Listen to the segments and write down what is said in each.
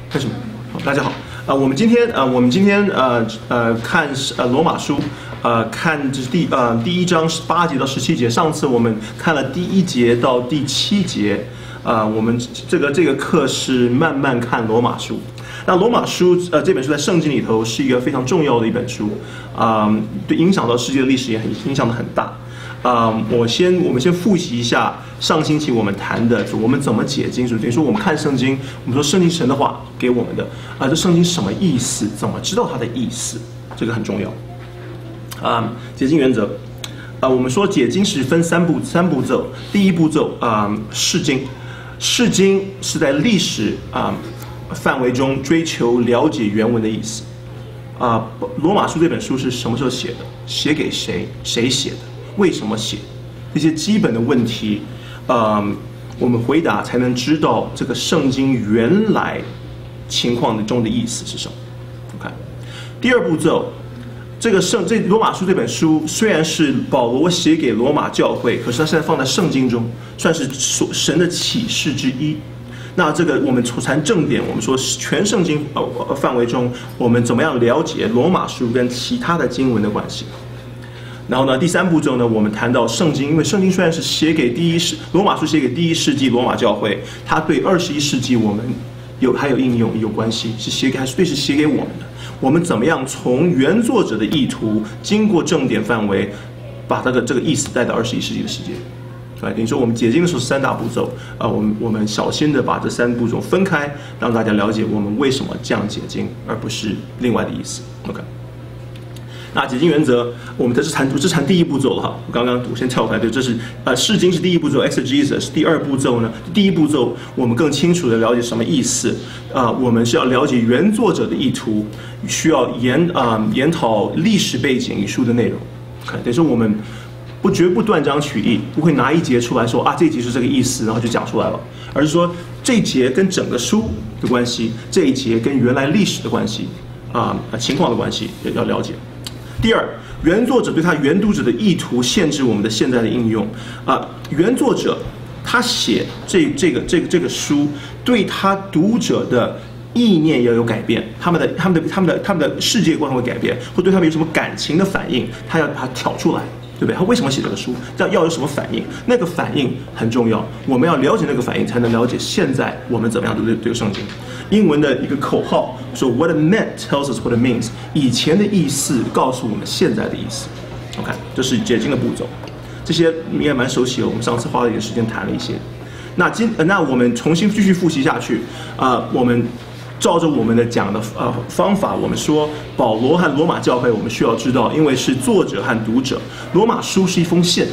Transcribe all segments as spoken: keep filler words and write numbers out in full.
开始吗？好，大家好。呃，我们今天呃，我们今天呃呃看呃罗马书，呃看这是第呃第一章八节到十七节。上次我们看了第一节到第七节，呃，我们这个这个课是慢慢看罗马书。那罗马书呃这本书在圣经里头是一个非常重要的一本书，啊、呃，对影响到世界的历史也很影响的很大。啊、呃，我先我们先复习一下上星期我们谈的，我们怎么解经，等于说我们看圣经，我们说圣经神的话给我们的啊、呃，这圣经什么意思？怎么知道它的意思？这个很重要。啊、呃，解经原则啊、呃，我们说解经是分三步三步骤，第一步骤啊、呃，释经，释经是在历史啊、呃、范围中追求了解原文的意思。啊、呃，罗马书这本书是什么时候写的？写给谁？谁写的？为什么写？这些基本的问题，呃，我们回答才能知道这个圣经原来情况中的意思是什么。OK， 第二步骤，这个圣这罗马书这本书虽然是保罗写给罗马教会，可是它现在放在圣经中，算是神的启示之一。那这个我们谈正点，我们说全圣经呃范围中，我们怎么样了解罗马书跟其他的经文的关系？然后呢，第三步骤呢，我们谈到圣经，因为圣经虽然是写给第一世罗马书写给第一世纪罗马教会，它对二十一世纪我们有还有应用有关系，是写给还是对是写给我们的。我们怎么样从原作者的意图，经过正点范围，把这个这个意思带到二十一世纪的世界？对，等于说我们解经的时候是三大步骤，啊、呃，我们我们小心的把这三步骤分开，让大家了解我们为什么这样解经，而不是另外的意思。OK。那解经原则，我们这是谈这是谈第一步骤了哈。我刚刚我先跳出来，对，这是呃释经是第一步骤 ，exegesis 第二步骤呢。第一步骤我们更清楚的了解什么意思，啊、呃，我们是要了解原作者的意图，需要研啊、呃、研讨历史背景与书的内容。等于说我们不绝不断章取义，不会拿一节出来说啊这一节是这个意思，然后就讲出来了，而是说这一节跟整个书的关系，这一节跟原来历史的关系啊、呃、情况的关系也要了解。第二，原作者对他原读者的意图限制我们的现在的应用啊、呃。原作者他写这这个这个这个书，对他读者的意念要有改变，他们的他们的他们的他们的世界观会改变，或对他们有什么感情的反应，他要把它挑出来，对不对？他为什么写这个书？要要有什么反应？那个反应很重要，我们要了解那个反应，才能了解现在我们怎么样读这个圣经。英文的一个口号说 "What it meant tells us what it means"， 以前的意思告诉我们现在的意思。OK， 这是解经的步骤，这些应该蛮熟悉了。我们上次花了一点时间谈了一些。那今那我们重新继续复习下去啊、呃，我们照着我们的讲的呃方法，我们说保罗和罗马教会，我们需要知道，因为是作者和读者，罗马书是一封信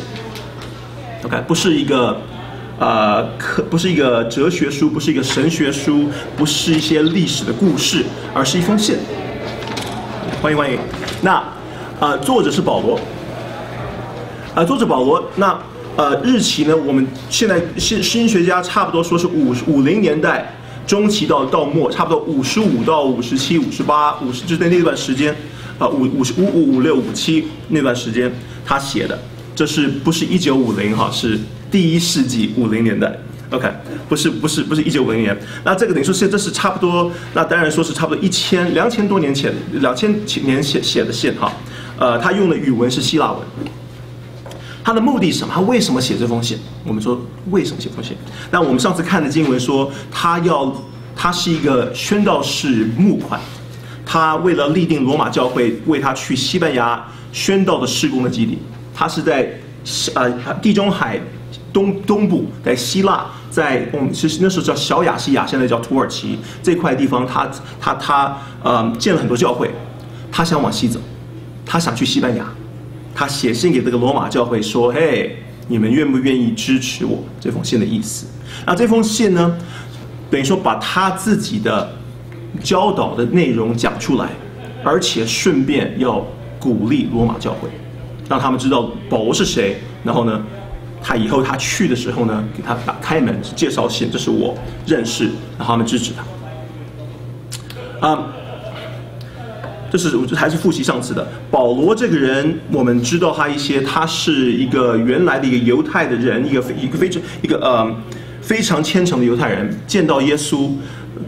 ，OK， 不是一个。呃，可不是一个哲学书，不是一个神学书，不是一些历史的故事，而是一封信。欢迎欢迎。那呃，作者是保罗。呃，作者保罗。那呃，日期呢？我们现在新新学家差不多说是五五零年代中期到到末，差不多五十五到五十七、五十八、五十，就在那段时间，呃，五五十五五五六五七那段时间他写的。这是不是一九五零哈？是第一世纪五零年代 ，OK， 不是不是不是一九五零年。那这个等于说是这是差不多，那当然说是差不多一千两千多年前两千年写写的信哈。呃，他用的语文是希腊文。他的目的是什么？他为什么写这封信？我们说为什么写这封信？那我们上次看的经文说，他要他是一个宣道士募款，他为了立定罗马教会为他去西班牙宣道的事工的基地。他是在呃地中海东东部，在希腊，在我们其实那时候叫小亚细亚，现在叫土耳其这块地方，他他他呃建了很多教会，他想往西走，他想去西班牙，他写信给这个罗马教会说：“嘿，你们愿不愿意支持我？”这封信的意思。那这封信呢，等于说把他自己的教导的内容讲出来，而且顺便要鼓励罗马教会。让他们知道保罗是谁，然后呢，他以后他去的时候呢，给他打开门介绍信，这是我认识，然后他们支持他。啊、嗯，这是我还是复习上次的。保罗这个人，我们知道他一些，他是一个原来的一个犹太的人，一个一个非常一个呃非常虔诚的犹太人，见到耶稣，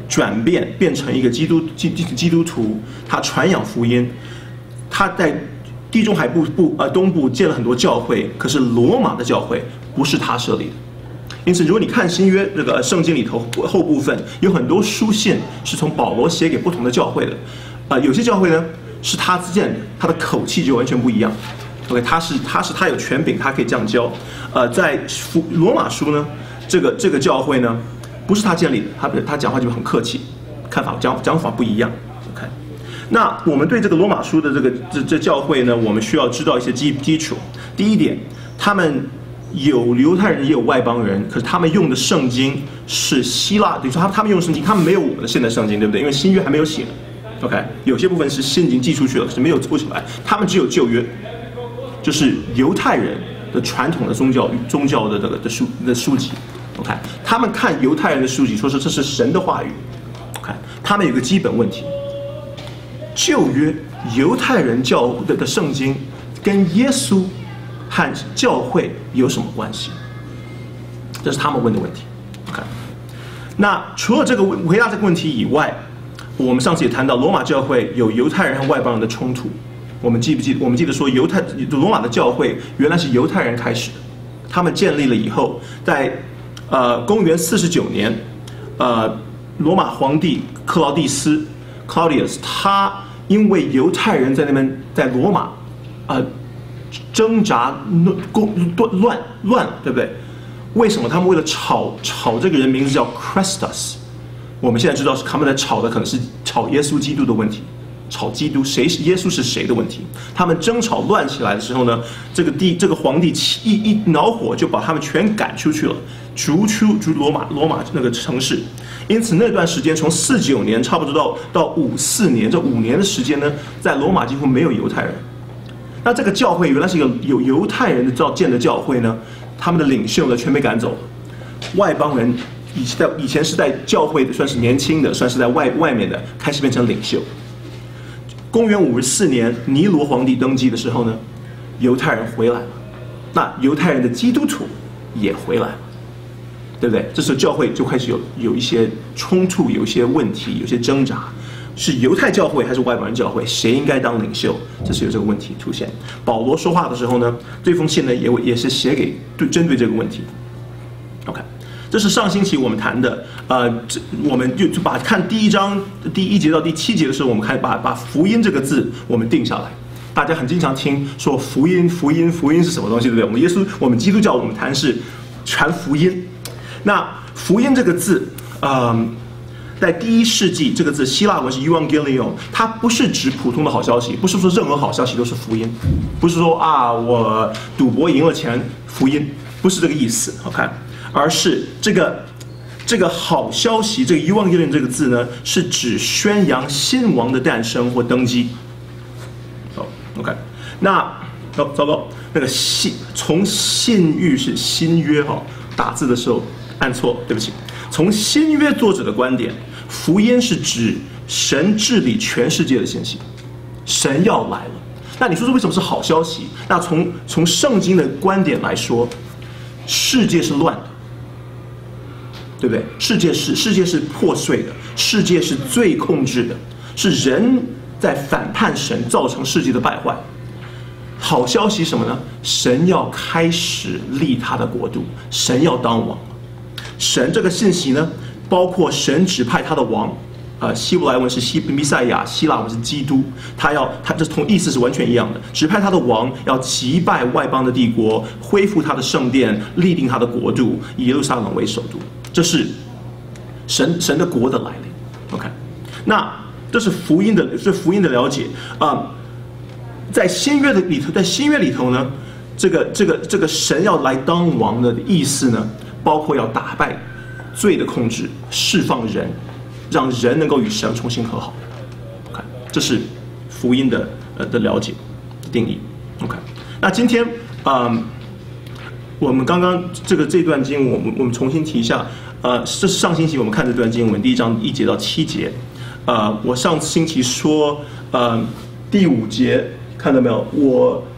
转变变成一个基督基基督徒，他传扬福音，他在地中海部部呃东部建了很多教会，可是罗马的教会不是他设立的。因此，如果你看新约这个圣经里头后部分，有很多书信是从保罗写给不同的教会的，呃，有些教会呢是他自建的，他的口气就完全不一样。OK， 他是他是他有权柄，他可以这样教。呃，在罗马书呢，这个这个教会呢不是他建立的，他他讲话就很客气，看法讲讲法不一样。OK， 那我们对这个罗马书的这个这这教会呢，我们需要知道一些基基础。第一点，他们有犹太人也有外邦人，可是他们用的圣经是希腊，等于说他他们用圣经，他们没有我们的现代圣经，对不对？因为新约还没有写。OK， 有些部分是现已经寄出去了，可是没有出来，他们只有旧约，就是犹太人的传统的宗教宗教的这个的书的书籍。OK， 他们看犹太人的书籍，说是这是神的话语。OK， 他们有个基本问题：旧约犹太人教的的圣经跟耶稣和教会有什么关系？这是他们问的问题。OK， 那除了这个回答这个问题以外，我们上次也谈到罗马教会有犹太人和外邦人的冲突。我们记不记得？我们记得说犹太罗马的教会原来是犹太人开始的，他们建立了以后，在呃公元四十九年，呃罗马皇帝克劳蒂斯 Claudius 他因为犹太人在那边在罗马呃挣扎乱乱乱，对不对？为什么他们为了炒炒这个人名字叫 Christus？ 我们现在知道是他们在吵的可能是炒耶稣基督的问题。吵基督，谁是耶稣是谁的问题？他们争吵乱起来的时候呢，这个帝这个皇帝一一恼火就把他们全赶出去了，逐出逐罗马罗马那个城市。因此那段时间从四九年差不多到到五四年这五年的时间呢，在罗马几乎没有犹太人。那这个教会原来是一个有犹太人的造建的教会呢，他们的领袖呢全被赶走了，外邦人以在以前是在教会的算是年轻的，算是在外外面的，开始变成领袖。公元五十四年，尼罗皇帝登基的时候呢，犹太人回来了，那犹太人的基督徒也回来了，对不对？这时候教会就开始有有一些冲突，有一些问题，有些挣扎，是犹太教会还是外邦人教会？谁应该当领袖？这是有这个问题出现。保罗说话的时候呢，这封信呢也也是写给对针对这个问题。OK。这是上星期我们谈的，呃，这我们就就把看第一章第一节到第七节的时候，我们开始把把福音这个字我们定下来。大家很经常听说福音，福音，福音是什么东西，对不对？我们耶稣，我们基督教，我们谈是传福音。那福音这个字，嗯，在第一世纪这个字希腊文是 euangelion， 它不是指普通的好消息，不是说任何好消息都是福音，不是说啊我赌博赢了钱福音，不是这个意思，好看。而是这个这个好消息，这个 euangelion 这个字呢，是指宣扬新王的诞生或登基。好 ，OK， 那哦糟糕，那个信从信誉是新约哈、哦，打字的时候按错，对不起。从新约作者的观点，福音是指神治理全世界的信息，神要来了。那你说这为什么是好消息？那从从圣经的观点来说，世界是乱的。对不对？世界是世界是破碎的，世界是罪控制的，是人在反叛神，造成世界的败坏。好消息什么呢？神要开始立他的国度，神要当王。神这个信息呢，包括神指派他的王，呃，希伯来文是希弥赛亚，希腊文是基督，他要他这同意思是完全一样的，指派他的王要击败外邦的帝国，恢复他的圣殿，立定他的国度，以耶路撒冷为首都。这是神神的国的来临 ，OK， 那这是福音的，是福音的了解啊、嗯。在新约的里头，在新约里头呢，这个这个这个神要来当王的意思呢，包括要打败罪的控制，释放人，让人能够与神重新和好。OK， 这是福音的呃的了解定义。OK， 那今天啊、嗯，我们刚刚这个这段经，我们我们重新提一下。呃，这是上星期我们看这段经文，第一章一节到七节。呃，我上星期说，呃，第五节看到没有？我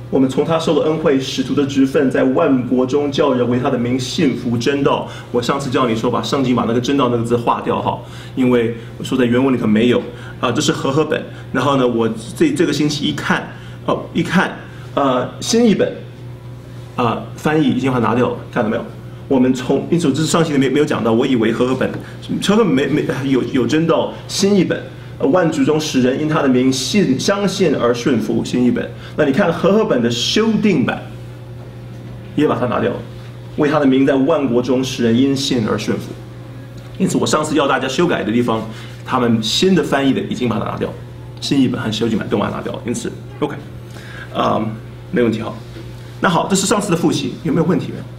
我们从他受了恩惠，使徒的职分，在万国中叫人为他的名信服真道。我上次叫你说把圣经把那个真道那个字划掉哈，因为我说在原文里可没有啊、呃，这是和合本。然后呢，我这这个星期一看哦，一看呃新译本啊、呃、翻译已经把它拿掉了，看到没有？我们从因此这是上期没没有讲到，我以为和合本和合本没没有有真道，新译本。万族中使人因他的名信相信而顺服，新译本。那你看和合本的修订版，也把它拿掉了，为他的名在万国中使人因信而顺服。因此，我上次要大家修改的地方，他们新的翻译的已经把它拿掉，新译本和修订版都把它拿掉了。因此 ，OK， 啊、um, ，没问题哈。那好，这是上次的复习，有没有问题没有？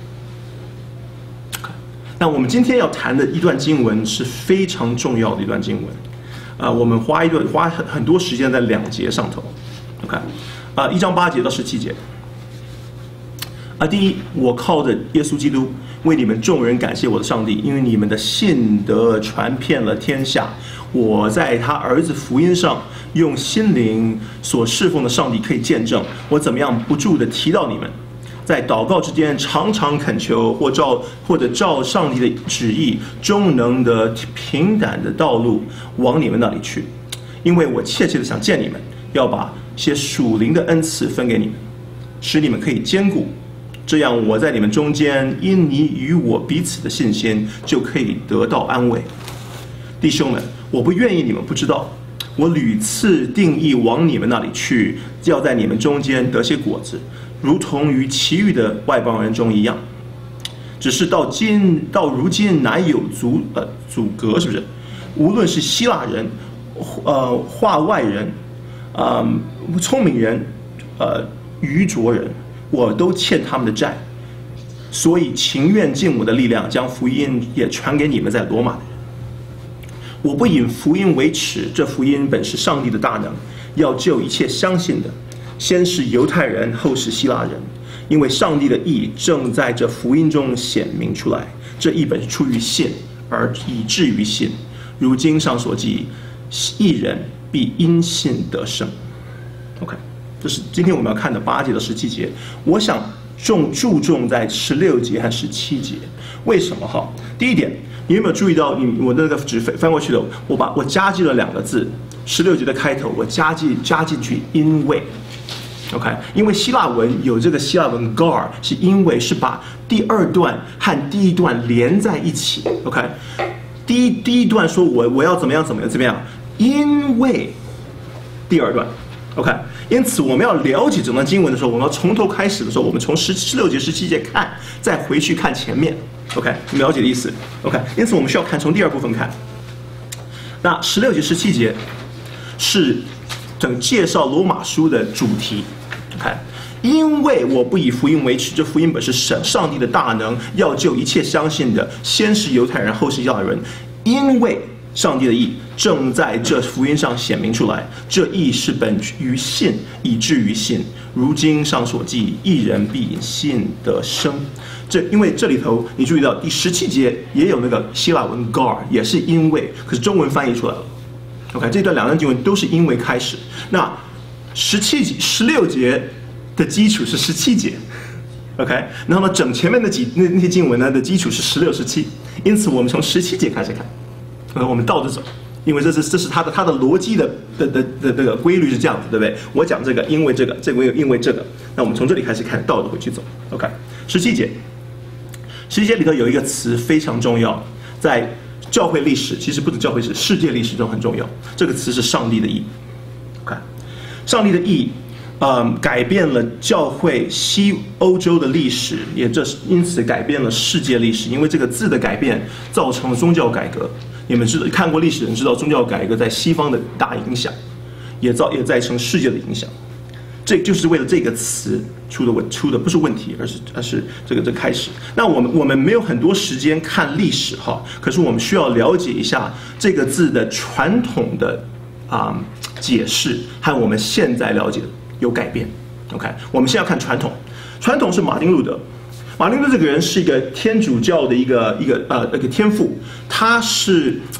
那我们今天要谈的一段经文是非常重要的一段经文。啊、呃，我们花一段花很很多时间在两节上头 ，OK， 啊、呃，一章八节到十七节。啊、呃，第一，我靠着耶稣基督为你们众人感谢我的上帝，因为你们的信德传遍了天下。我在他儿子福音上用心灵所侍奉的上帝可以见证，我怎么样不住地提到你们。在祷告之间，常常恳求，或照或者照上帝的旨意，终能的平坦的道路往你们那里去，因为我切切的想见你们，要把些属灵的恩赐分给你们，使你们可以兼顾，这样我在你们中间，因你与我彼此的信心，就可以得到安慰。弟兄们，我不愿意你们不知道，我屡次定义往你们那里去，要在你们中间得些果子。如同于其余的外邦人中一样，只是到今到如今乃有阻呃阻隔，是不是？无论是希腊人，呃化外人，呃聪明人，呃愚拙人，我都欠他们的债，所以情愿尽我的力量，将福音也传给你们在罗马的人。我不以福音为耻，这福音本是上帝的大能，要救一切相信的。先是犹太人，后是希腊人，因为上帝的义正在这福音中显明出来。这义本是出于信，而以至于信。如经上所记，义人必因信得生。OK， 这是今天我们要看的八节到十七节。我想重注重在十六节和十七节。为什么哈？第一点，你有没有注意到你我的那个纸翻过去的？我把我加进了两个字，十六节的开头我加进加进去，因为。OK， 因为希腊文有这个希腊文 gar， 是因为是把第二段和第一段连在一起。OK， 第一第一段说我我要怎么样怎么样怎么样，因为第二段 OK， 因此我们要了解整段经文的时候，我们要从头开始的时候，我们从十十六节十七节看，再回去看前面。OK， 你们了解的意思 ？OK， 因此我们需要看从第二部分看。那十六节十七节是整介绍罗马书的主题。看，因为我不以福音为耻，这福音本是神上帝的大能，要救一切相信的，先是犹太人，后是希腊人。因为上帝的义正在这福音上显明出来，这义是本于信，以至于信。如经上所记，义人必因信得生。这因为这里头你注意到第十七节也有那个希腊文 gar， 也是因为，可是中文翻译出来了。OK， 这段两段经文都是因为开始。那十七节、十六节的基础是十七节 ，OK， 然后呢，整前面的几那那些经文呢的基础是十六、十七，因此我们从十七节开始看，呃，我们倒着走，因为这是这是它的它的逻辑的的的的这个规律是这样子，对不对？我讲这个，因为这个，这个因为这个，那我们从这里开始看，倒着回去走 ，OK， 十七节，十七节里头有一个词非常重要，在教会历史，其实不止教会史，世界历史中很重要，这个词是上帝的义。上帝的义，嗯，改变了教会西欧洲的历史，也这因此改变了世界历史。因为这个字的改变，造成了宗教改革。你们知道看过历史的人知道，宗教改革在西方的大影响，也造也造成世界的影响。这就是为了这个词出的问出的不是问题，而是而是这个这个开始。那我们我们没有很多时间看历史哈，可是我们需要了解一下这个字的传统的啊。嗯解释和我们现在了解的有改变 ，OK？ 我们现在要看传统，传统是马丁路德。马丁路德这个人是一个天主教的一个一个呃一个天父，他是他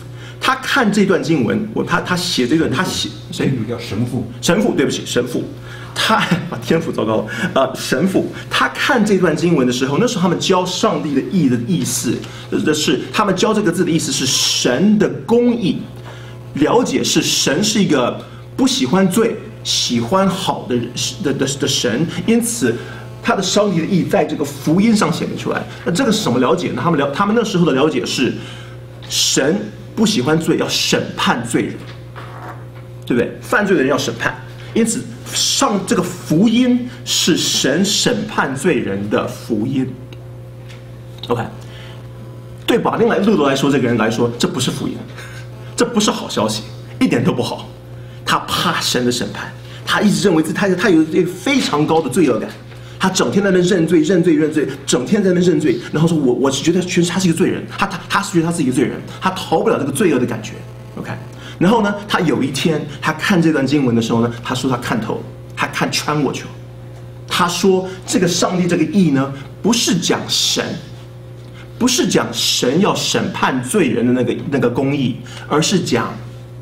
他看这段经文，我他他写这段，他写谁？ 叫神父。 神父，对不起，神父。他啊，天父，糟糕了，呃，神父，他看这段经文的时候，那时候他们教上帝的义的意思，的是他们教这个字的意思是神的公义，了解是神是一个不喜欢罪、喜欢好的人的的的神，因此他的上帝的义在这个福音上显明出来。那这个是什么了解呢？他们了，他们那时候的了解是，神不喜欢罪，要审判罪人，对不对？犯罪的人要审判。因此，上这个福音是神审判罪人的福音。OK， 对马丁来路德来说，这个人来说，这不是福音，这不是好消息，一点都不好。他怕神的审判，他一直认为自他他有一个非常高的罪恶感，他整天在那认罪、认罪、认罪，整天在那认罪，然后说我我是觉得全他是一个罪人，他他他是觉得他是一个罪人，他逃不了这个罪恶的感觉。OK。然后呢，他有一天，他看这段经文的时候呢，他说他看透，他看穿过去了。他说，这个上帝这个义呢，不是讲神，不是讲神要审判罪人的那个那个公义，而是讲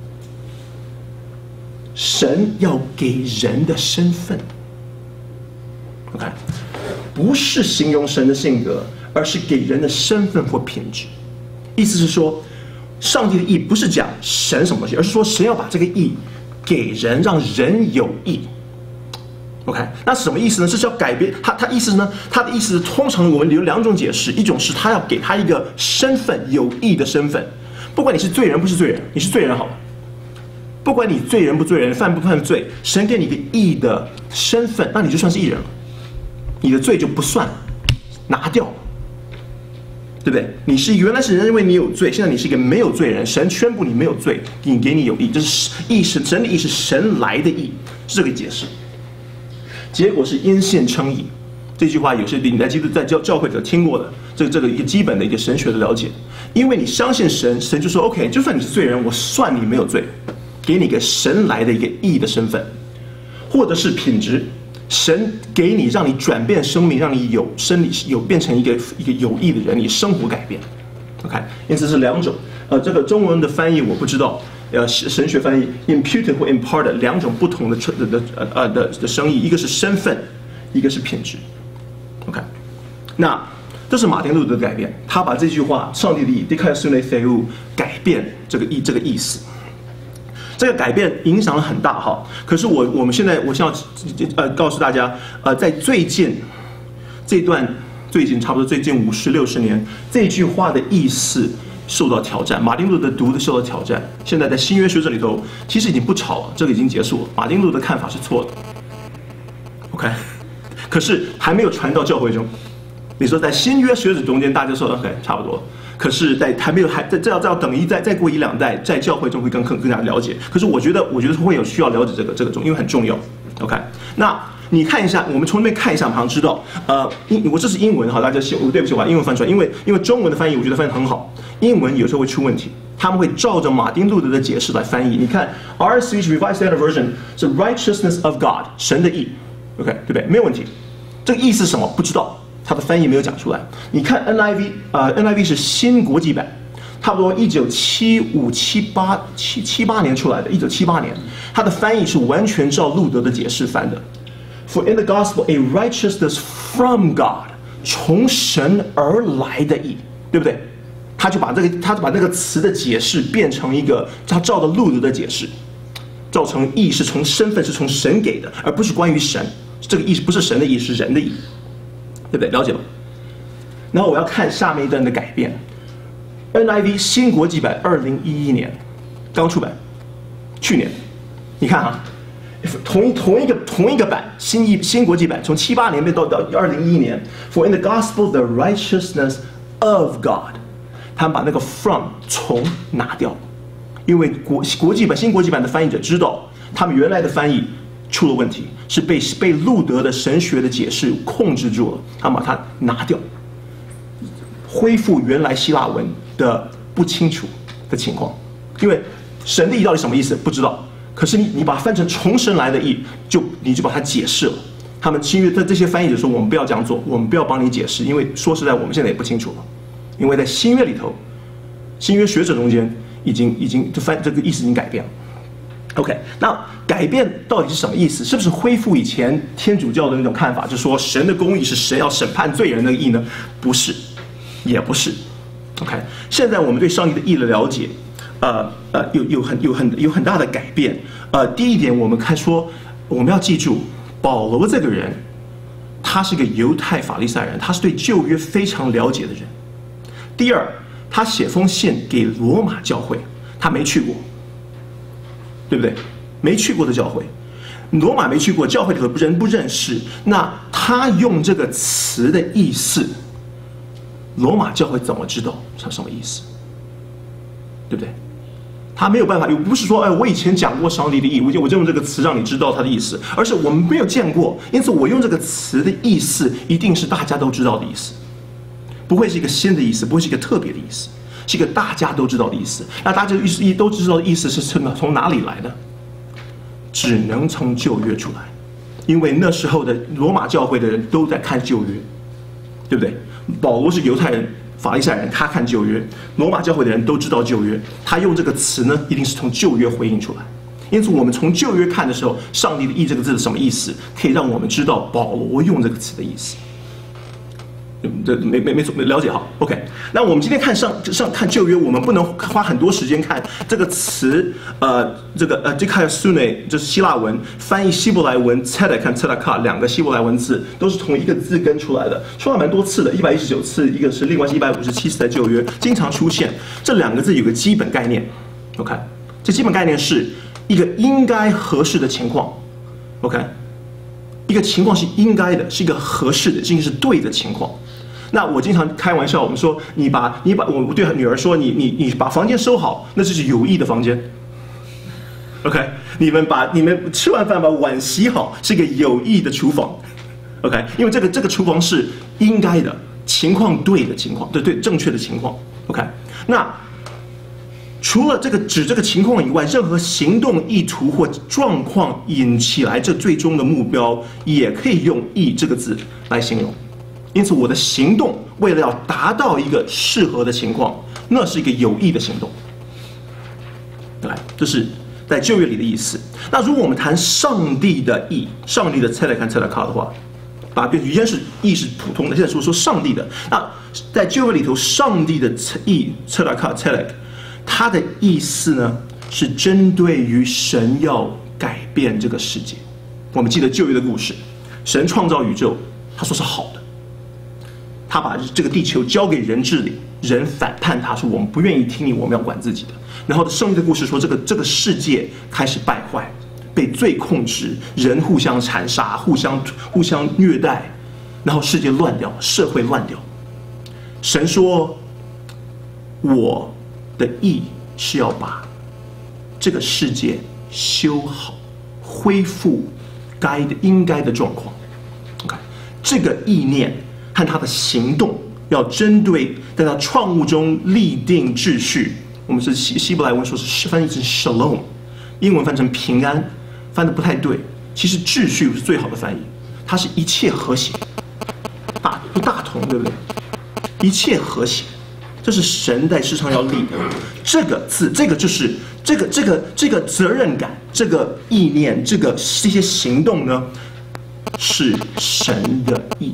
神要给人的身份。OK， 不是形容神的性格，而是给人的身份或品质。意思是说，上帝的义不是讲神什么东西，而是说神要把这个义给人，让人有义。OK， 那什么意思呢？这是要改变他，他意思呢？他的意思是，通常我们有两种解释，一种是他要给他一个身份，有义的身份，不管你是罪人不是罪人，你是罪人好了，不管你罪人不罪人，犯不犯罪，神给你一个义的身份，那你就算是义人了，你的罪就不算，拿掉。对不对？你是原来是人认为你有罪，现在你是一个没有罪人，神宣布你没有罪，你给你有义，这是义是神的义是神来的义，是这个解释。结果是因信称义，这句话有些你在基督在教教会者听过的，这个这个一个基本的一个神学的了解。因为你相信神，神就说 OK， 就算你是罪人，我算你没有罪，给你一个神来的一个义的身份，或者是品质。神给你，让你转变生命，让你有生理有变成一个一个有益的人，你生活改变。OK， 因此是两种。呃，这个中文的翻译我不知道，呃，神学翻译 imputed 或 imparted 两种不同的的的呃呃的的生意，一个是身份，一个是品质。OK， 那这是马丁路德的改变，他把这句话上帝的义 declare sune theou 改变这个意这个意思。这个改变影响了很大哈，可是我我们现在我想要呃告诉大家，呃，在最近这段最近差不多最近五十六十年，这句话的意思受到挑战，马丁路德读的受到挑战。现在在新约学者里头，其实已经不吵了，这个已经结束了。马丁路德的看法是错的 ，OK， 可是还没有传到教会中。你说在新约学者中间，大家说 OK 差不多。可是，在还没有还在这要这要等一再再过一两代，在教会中会更更更加了解。可是我觉得，我觉得会有需要了解这个这个中，因为很重要。OK， 那你看一下，我们从那边看一下，马上知道。呃，英我这是英文哈，大家我对不起，我把英文翻出来，因为因为中文的翻译我觉得翻译很好，英文有时候会出问题，他们会照着马丁路德的解释来翻译。你看 R S V Revised Standard Version 是 Righteousness of God 神的义 ，OK 对不对？没有问题。这个意思是什么？不知道。它的翻译没有讲出来。你看 N I V， 呃 ，N I V 是新国际版，差不多一九七五、七八、七七八年出来的，一九七八年，它的翻译是完全照路德的解释翻的。For in the gospel a righteousness from God， 从神而来的义，对不对？他就把这个，他就把那个词的解释变成一个，他照着路德的解释，造成义是从身份是从神给的，而不是关于神。这个义不是神的义，是人的义。对不对？了解吗？然后我要看下面一段的改变。N I V 新国际版二零一一年刚出版，去年，你看哈，同同一个同一个版新译新国际版，从七八年变到到二零一一年。For in the gospel the righteousness of God， 他们把那个 from 从拿掉，因为国国际版新国际版的翻译者知道，他们原来的翻译出了问题，是被被路德的神学的解释控制住了，他把它拿掉，恢复原来希腊文的不清楚的情况。因为神的义到底什么意思不知道，可是你你把它翻成从神来的义，就你就把它解释了。他们新约的这些翻译者说，我们不要这样做，我们不要帮你解释，因为说实在我们现在也不清楚了。因为在新约里头，新约学者中间已经已经就翻这个意思已经改变了。OK， 那改变到底是什么意思？是不是恢复以前天主教的那种看法，就是说神的公义是神要审判罪人的义呢？不是，也不是。OK， 现在我们对上帝的义的了解，呃呃，有有很有很有很大的改变。呃，第一点，我们看说，我们要记住，保罗这个人，他是个犹太法利赛人，他是对旧约非常了解的人。第二，他写封信给罗马教会，他没去过，对不对？没去过的教会，罗马没去过，教会里头人不认识，那他用这个词的意思，罗马教会怎么知道是什么意思？对不对？他没有办法，又不是说，哎，我以前讲过上帝的义，我就我就用这个词让你知道他的意思，而是我们没有见过，因此我用这个词的意思一定是大家都知道的意思，不会是一个新的意思，不会是一个特别的意思，是一个大家都知道的意思。那大家意思都知道的意思是从从哪里来的？只能从旧约出来，因为那时候的罗马教会的人都在看旧约，对不对？保罗是犹太人。法利赛人他看旧约，罗马教会的人都知道旧约，他用这个词呢，一定是从旧约回应出来。因此，我们从旧约看的时候，上帝的义这个字是什么意思，可以让我们知道保罗用这个词的意思。这没没没错，了解好 ，OK。那我们今天看上上看旧约，我们不能花很多时间看这个词，呃，这个呃 dikaiosune 就是希腊文翻译希伯来文 tzedek 和 tzedakah 两个希伯来文字都是从一个字根出来的，出来蛮多次的，一百一十九次，一个是另外是一百五十七次在旧约经常出现。这两个字有个基本概念 ，OK， 这基本概念是一个应该合适的情况 ，OK， 一个情况是应该的，是一个合适的，是一个是对的情况。那我经常开玩笑，我们说你把你把我对女儿说，你你你把房间收好，那就是有益的房间。OK， 你们把你们吃完饭把碗洗好，是一个有益的厨房。OK， 因为这个这个厨房是应该的情况，对的情况，对对正确的情况。OK， 那除了这个指这个情况以外，任何行动意图或状况引起来这最终的目标，也可以用义这个字来形容。因此，我的行动为了要达到一个适合的情况，那是一个有益的行动。对，这是在旧约里的意思。那如果我们谈上帝的义，上帝的 tzedek 和 tzedakah 的话，把它变成原是义是普通的，现在说说上帝的。那在旧约里头，上帝的义 tzedakah tzedek， 它的意思呢是针对于神要改变这个世界。我们记得旧约的故事，神创造宇宙，他说是好的。他把这个地球交给人治理，人反叛他说我们不愿意听你，我们要管自己的。然后圣经的故事说，这个这个世界开始败坏，被罪控制，人互相残杀，互相互相虐待，然后世界乱掉，社会乱掉。神说，我的义是要把这个世界修好，恢复该的应该的状况。OK， 这个意念和他的行动要针对在他创物中立定秩序。我们是希希伯来文说是翻译成 shalom， 英文翻成平安，翻得不太对。其实秩序是最好的翻译，它是一切和谐，大不大同，对不对？一切和谐，这是神在世上要立的。这个字，这个就是这个这个这个责任感，这个意念，这个这些行动呢，是神的意。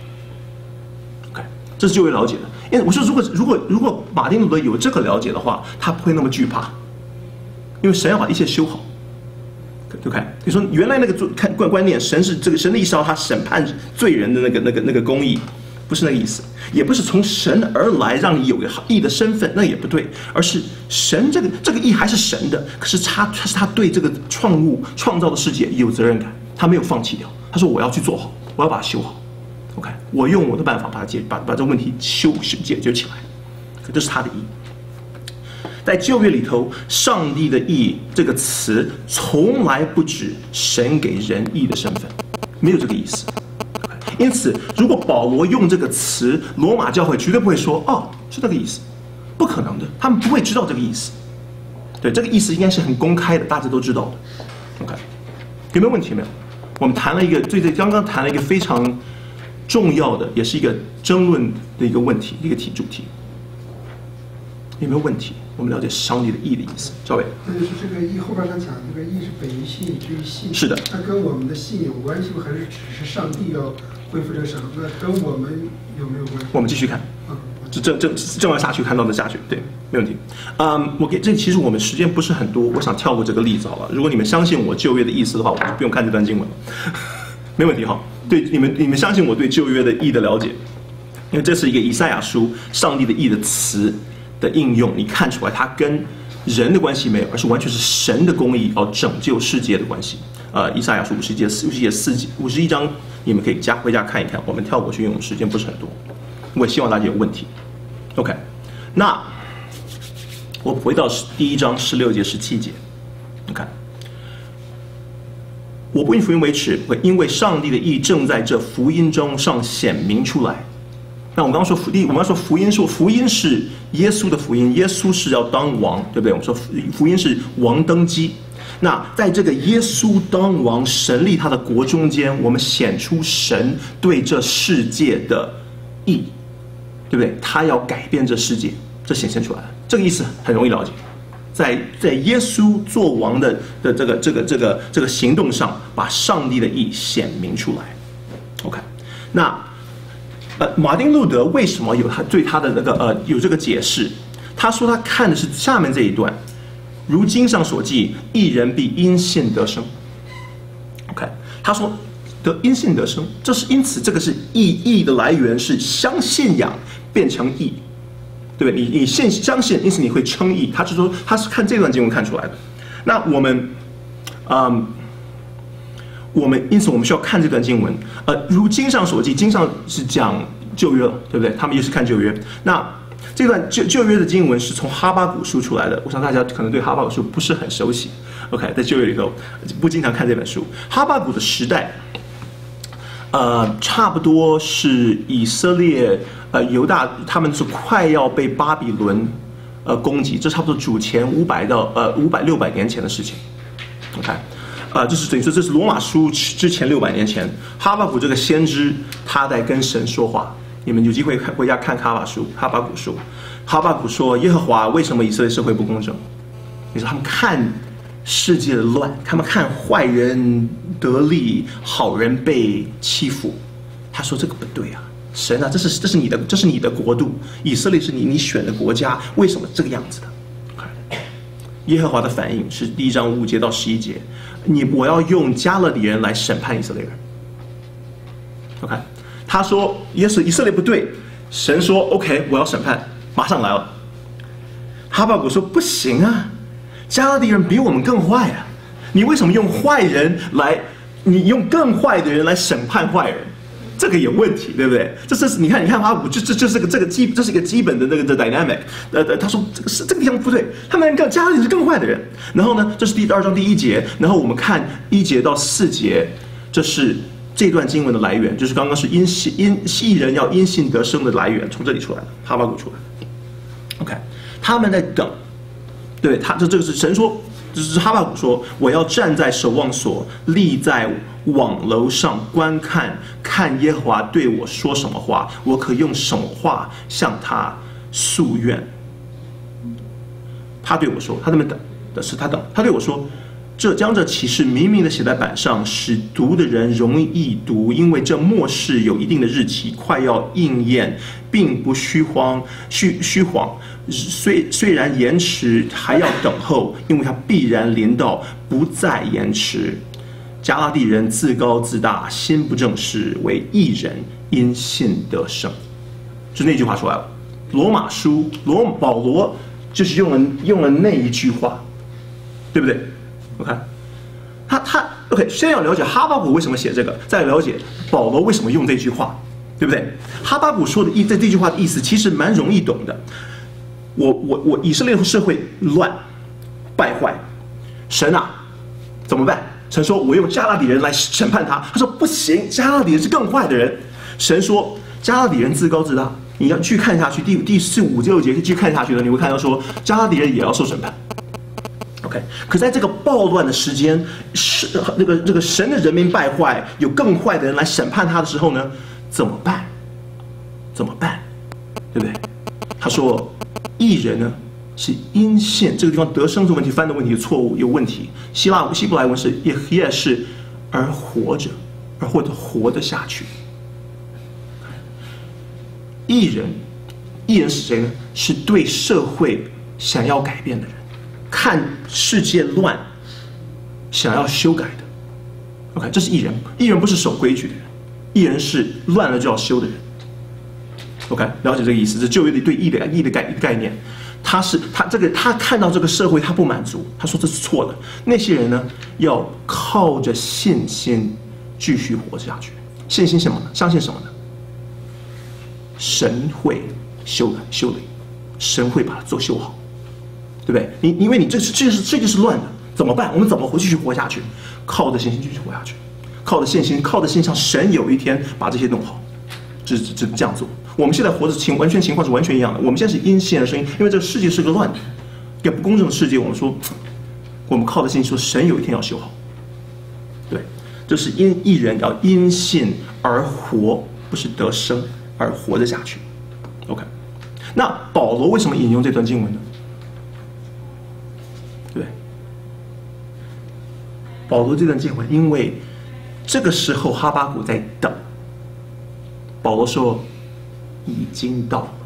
这是就会了解的，因为我说，如果如果如果马丁路德有这个了解的话，他不会那么惧怕，因为神要把一切修好。OK， 你说原来那个看观观念，神是这个神的意思，要他审判罪人的那个那个那个公义，不是那个意思，也不是从神而来让你有个义的身份，那也不对，而是神这个这个义还是神的，可是他他是他对这个创物创造的世界有责任感，他没有放弃掉，他说我要去做好，我要把它修好。OK， 我用我的办法把它解把把这个问题修解决起来，这是他的义。在旧约里头，上帝的义这个词从来不指神给人义的身份，没有这个意思。因此，如果保罗用这个词，罗马教会绝对不会说哦是这个意思，不可能的，他们不会知道这个意思。对，这个意思应该是很公开的，大家都知道的。OK， 有没有问题？没有。我们谈了一个最最刚刚谈了一个非常重要的，也是一个争论的一个问题，一个题主题，有没有问题？ 我们了解上帝的义的意思。赵伟， 那就是这个义后边他讲这个义是本于信，以至于信。 是的。 那跟我们的信有关系吗？还是只是上帝要恢复这个赏？那跟我们有没有关系？ 我们继续看。嗯。这正正正要下去看到的下去，对，没问题。嗯，我给这其实我们时间不是很多，我想跳过这个例子好了。如果你们相信我旧约的意思的话，我就不用看这段经文了，没问题哈。对，你们你们相信我对旧约的义的了解，因为这是一个以赛亚书上帝的义的词的应用，你看出来它跟人的关系没有，而是完全是神的公义要拯救世界的关系。呃，以赛亚书五十节四五十节四五十一章，你们可以家回家看一看，我们跳过去，因为我们时间不是很多。我希望大家有问题 ，OK？ 那我回到第一章十六节、十七节，你看，我不因福音为耻，因为上帝的义正在这福音中上显明出来。那我刚刚说福，我们要说福音，说福音是耶稣的福音，耶稣是要当王，对不对？我们说福音是王登基。那在这个耶稣当王、神立他的国中间，我们显出神对这世界的义。对不对？他要改变这世界，这显现出来了。这个意思很容易了解，在在耶稣做王的的这个这个这个这个行动上，把上帝的义显明出来。OK， 那呃，马丁路德为什么有他对他的那个呃有这个解释？他说他看的是下面这一段，如经上所记，义人必因信得生。OK， 他说。得因信得生，这是因此这个是义，义的来源是相信仰变成义，对不对？你你信相信，因此你会称义。他是说他是看这段经文看出来的。那我们，嗯，我们因此我们需要看这段经文。呃，如经上所记，经上是讲旧约了，对不对？他们也是看旧约。那这段旧旧约的经文是从哈巴谷书出来的，我想大家可能对哈巴谷书不是很熟悉。OK， 在旧约里头不经常看这本书。哈巴谷的时代。呃，差不多是以色列呃犹大他们是快要被巴比伦呃攻击，这差不多主前五百到呃五百六百年前的事情。OK， 呃，这是等于说这是罗马书之前六百年前，哈巴谷这个先知他在跟神说话。你们有机会看回家看哈巴书，哈巴谷书，哈巴谷说耶和华为什么以色列社会不公正？你说他们看。世界的乱，他们看坏人得利，好人被欺负。他说这个不对啊，神啊，这是这是你的，这是你的国度，以色列是你你选的国家，为什么这个样子的？耶和华的反应是第一章五节到十一节，你我要用加勒底人来审判以色列人。OK， 他说耶稣以色列不对，神说 OK， 我要审判，马上来了。哈巴谷说不行啊。加勒底人比我们更坏啊！你为什么用坏人来？你用更坏的人来审判坏人，这个有问题，对不对？这是你看，你看哈巴谷，这这这是个这个基，这是一个基本的那个的 dynamic。呃呃，他说这个是这个地方不对，他们更加勒底是更坏的人。然后呢，这是第二章第一节，然后我们看一节到四节，这是这段经文的来源，就是刚刚是因信因义人要因信得生的来源，从这里出来的，哈巴谷出来的。OK， 他们在等。对他，这这个是神说，这是哈巴谷说，我要站在守望所，立在网楼上观看，看耶和华对我说什么话，我可用什么话向他诉愿。他对我说，他这么等的是他等，他对我说，这将这启示明明的写在板上，使读的人容易读，因为这末世有一定的日期，快要应验，并不虚荒虚虚晃。虽虽然延迟，还要等候，因为它必然临到，不再延迟。加拉底人自高自大，心不正视，为义人因信得生。就那句话出来了。罗马书，罗保罗就是用了用了那一句话，对不对 ？OK， 他他 OK， 先要了解哈巴谷为什么写这个，再了解保罗为什么用这句话，对不对？哈巴谷说的意，在这句话的意思其实蛮容易懂的。我我我以色列社会乱败坏，神啊怎么办？神说我用加勒底人来审判他。他说不行，加勒底人是更坏的人。神说加勒底人自高自大，你要去看下去，第第四五六节去看下去了，你会看到说加勒底人也要受审判。OK， 可在这个暴乱的时间，是那个这个神的人民败坏，有更坏的人来审判他的时候呢，怎么办？怎么办？对不对？他说。义人呢， 是因信，这个地方得生这个问题翻的问题有错误，有问题。希腊希伯来文是也也是而活着，而或者活得下去。义人，义人是谁呢？是对社会想要改变的人，看世界乱，想要修改的。OK， 这是义人。义人不是守规矩的人，义人是乱了就要修的人。OK， 了解这个意思，这就有点对义的义的概概念。他是他这个他看到这个社会他不满足，他说这是错的。那些人呢，要靠着信心继续活下去。信心什么呢？相信什么呢？神会修改修理，神会把它做修好，对不对？你因为你这是这是这就是乱的，怎么办？我们怎么活继续活下去？靠着信心继续活下去，靠着信心，靠着信上，神有一天把这些弄好，只只这样做。我们现在活的情完全情况是完全一样的。我们现在是因信而生，因为这个世界是个乱的，一个不公正的世界。我们说，我们靠着信说，神有一天要修好。对，这是因一人要因信而活，不是得生。而活得下去 ，OK。那保罗为什么引用这段经文呢？对，保罗这段经文，因为这个时候哈巴谷在等。保罗说，已经到了，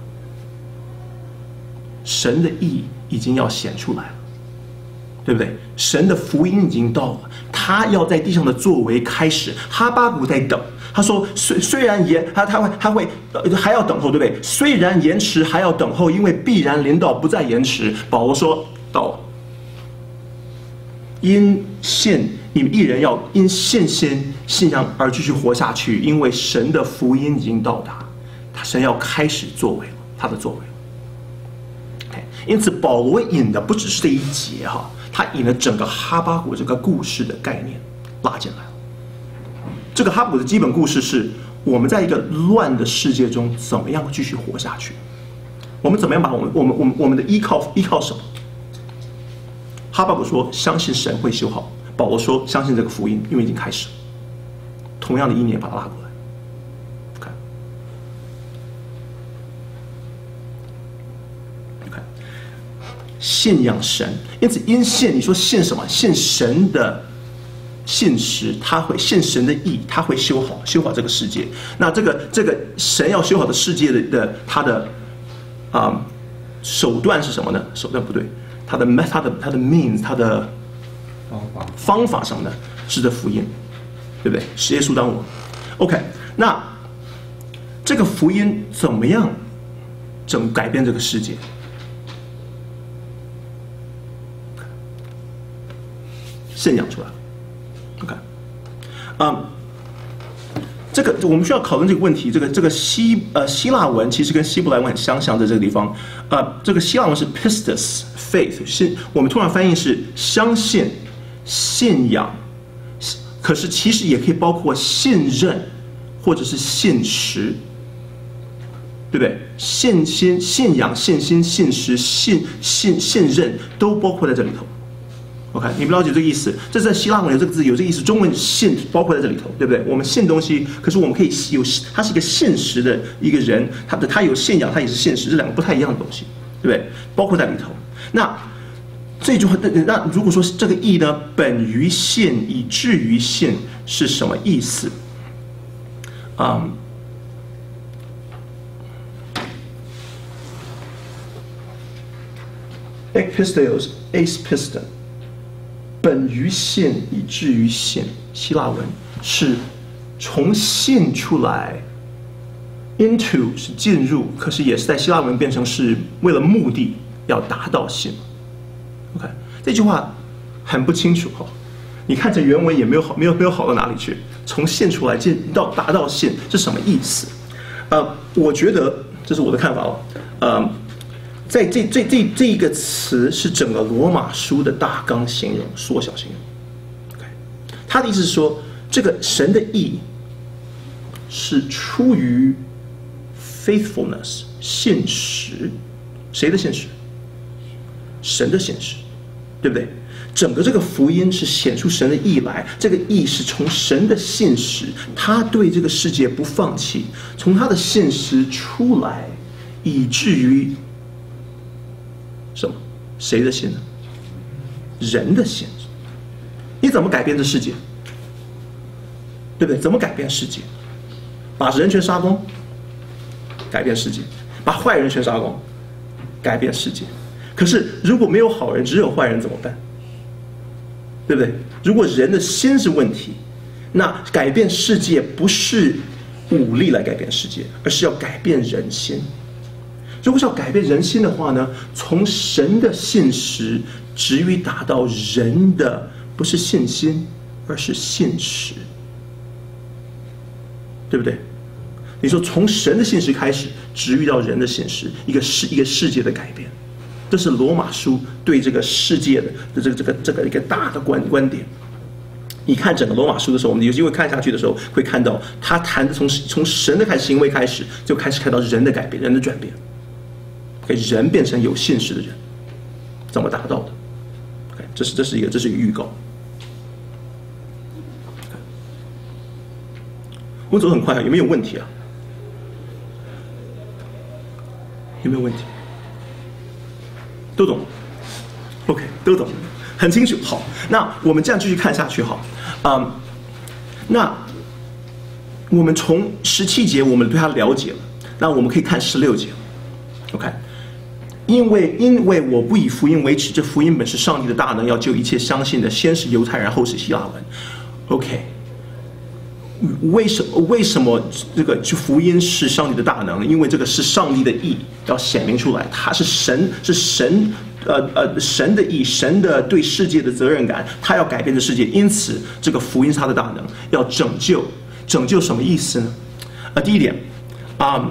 神的义已经要显出来了，对不对？神的福音已经到了，他要在地上的作为开始。哈巴谷在等。他说：“虽虽然延，他他会他会、呃、还要等候，对不对？虽然延迟，还要等候，因为必然临到，不再延迟。”保罗说：“到了，因信你们一人要因信心信仰而继续活下去，因为神的福音已经到达，他神要开始作为了，他的作为了。Okay, 因此，保罗引的不只是这一节哈，他引了整个哈巴谷这个故事的概念拉进来了。这个哈巴谷的基本故事是我们在一个乱的世界中怎么样继续活下去？我们怎么样把我们我们我们我们的依靠依靠什么？哈巴谷说相信神会修好，保罗说相信这个福音，因为已经开始了。同样的意念把它拉过来，看，看，信仰神，因此因信，你说信什么？信神的。信实，他会信神的意，他会修好修好这个世界。那这个这个神要修好的世界的的他的啊、嗯、手段是什么呢？手段不对，他的他的他的 means 他的方法方法什么呢？是这福音，对不对？是耶稣当我。OK， 那这个福音怎么样整改变这个世界？信仰出来了。OK， 嗯，这个我们需要讨论这个问题。这个这个希呃希腊文其实跟希伯来文很相像，在这个地方，呃，这个希腊文是 pistis faith， 信，我们通常翻译是相信、信仰，可是其实也可以包括信任或者是信实，对不对？信心、信仰、信心、信实、信信信任都包括在这里头。OK， 你不了解这个意思？这在希腊文有这个字，有这个意思。中文信包括在这里头，对不对？我们信东西，可是我们可以有，他是一个现实的一个人，他的他有信仰，他也是现实，这两个不太一样的东西，对不对？包括在里头。那这句话，那如果说这个义呢，本于信，以至于信，是什么意思？啊、um, ，episteos eis piston。本于信，以至于信，希腊文是从信出来 ，into 是进入，可是也是在希腊文变成是为了目的要达到信。OK， 这句话很不清楚哈，你看这原文也没有好，没有没有好到哪里去。从信出来进到达到信是什么意思？呃，我觉得这是我的看法哦，呃。在这这这这一个词是整个罗马书的大纲形容，缩小形容。Okay， 他的意思是说，这个神的义是出于 faithfulness 信实，谁的信实？神的信实，对不对？整个这个福音是显出神的义来，这个义是从神的信实，他对这个世界不放弃，从他的信实出来，以至于。什么？ 谁的心呢？人的心。你怎么改变这世界？对不对？怎么改变世界？把人全杀光，改变世界；把坏人全杀光，改变世界。可是如果没有好人，只有坏人怎么办？对不对？如果人的心是问题，那改变世界不是武力来改变世界，而是要改变人心。如果是要改变人心的话呢，从神的信实直于达到人的不是信心，而是信实，对不对？你说从神的信实开始，直于到人的信实，一个世一个世界的改变，这是罗马书对这个世界的这个这个这个一个大的观观点。你看整个罗马书的时候，我们有机会看下去的时候，会看到他谈的从从神的开行为开始，就开始看到人的改变，人的转变，给人变成有信实的人，怎么达到的？ OK， 这是这是一个这是一个预告。我走得很快啊，有没有问题啊？有没有问题？都懂 ？OK， 都懂，很清楚。好，那我们这样继续看下去哈。嗯，那我们从十七节我们对他了解了，那我们可以看十六节。OK， 因为因为我不以福音为耻，这福音本是上帝的大能，要救一切相信的，先是犹太人，后是希腊文。OK。 为什么为什么这个就福音是上帝的大能呢？因为这个是上帝的义，要显明出来，他是神，是神，呃呃，神的义，神的对世界的责任感，他要改变这世界，因此这个福音是他的大能，要拯救，拯救什么意思呢？呃，第一点，啊、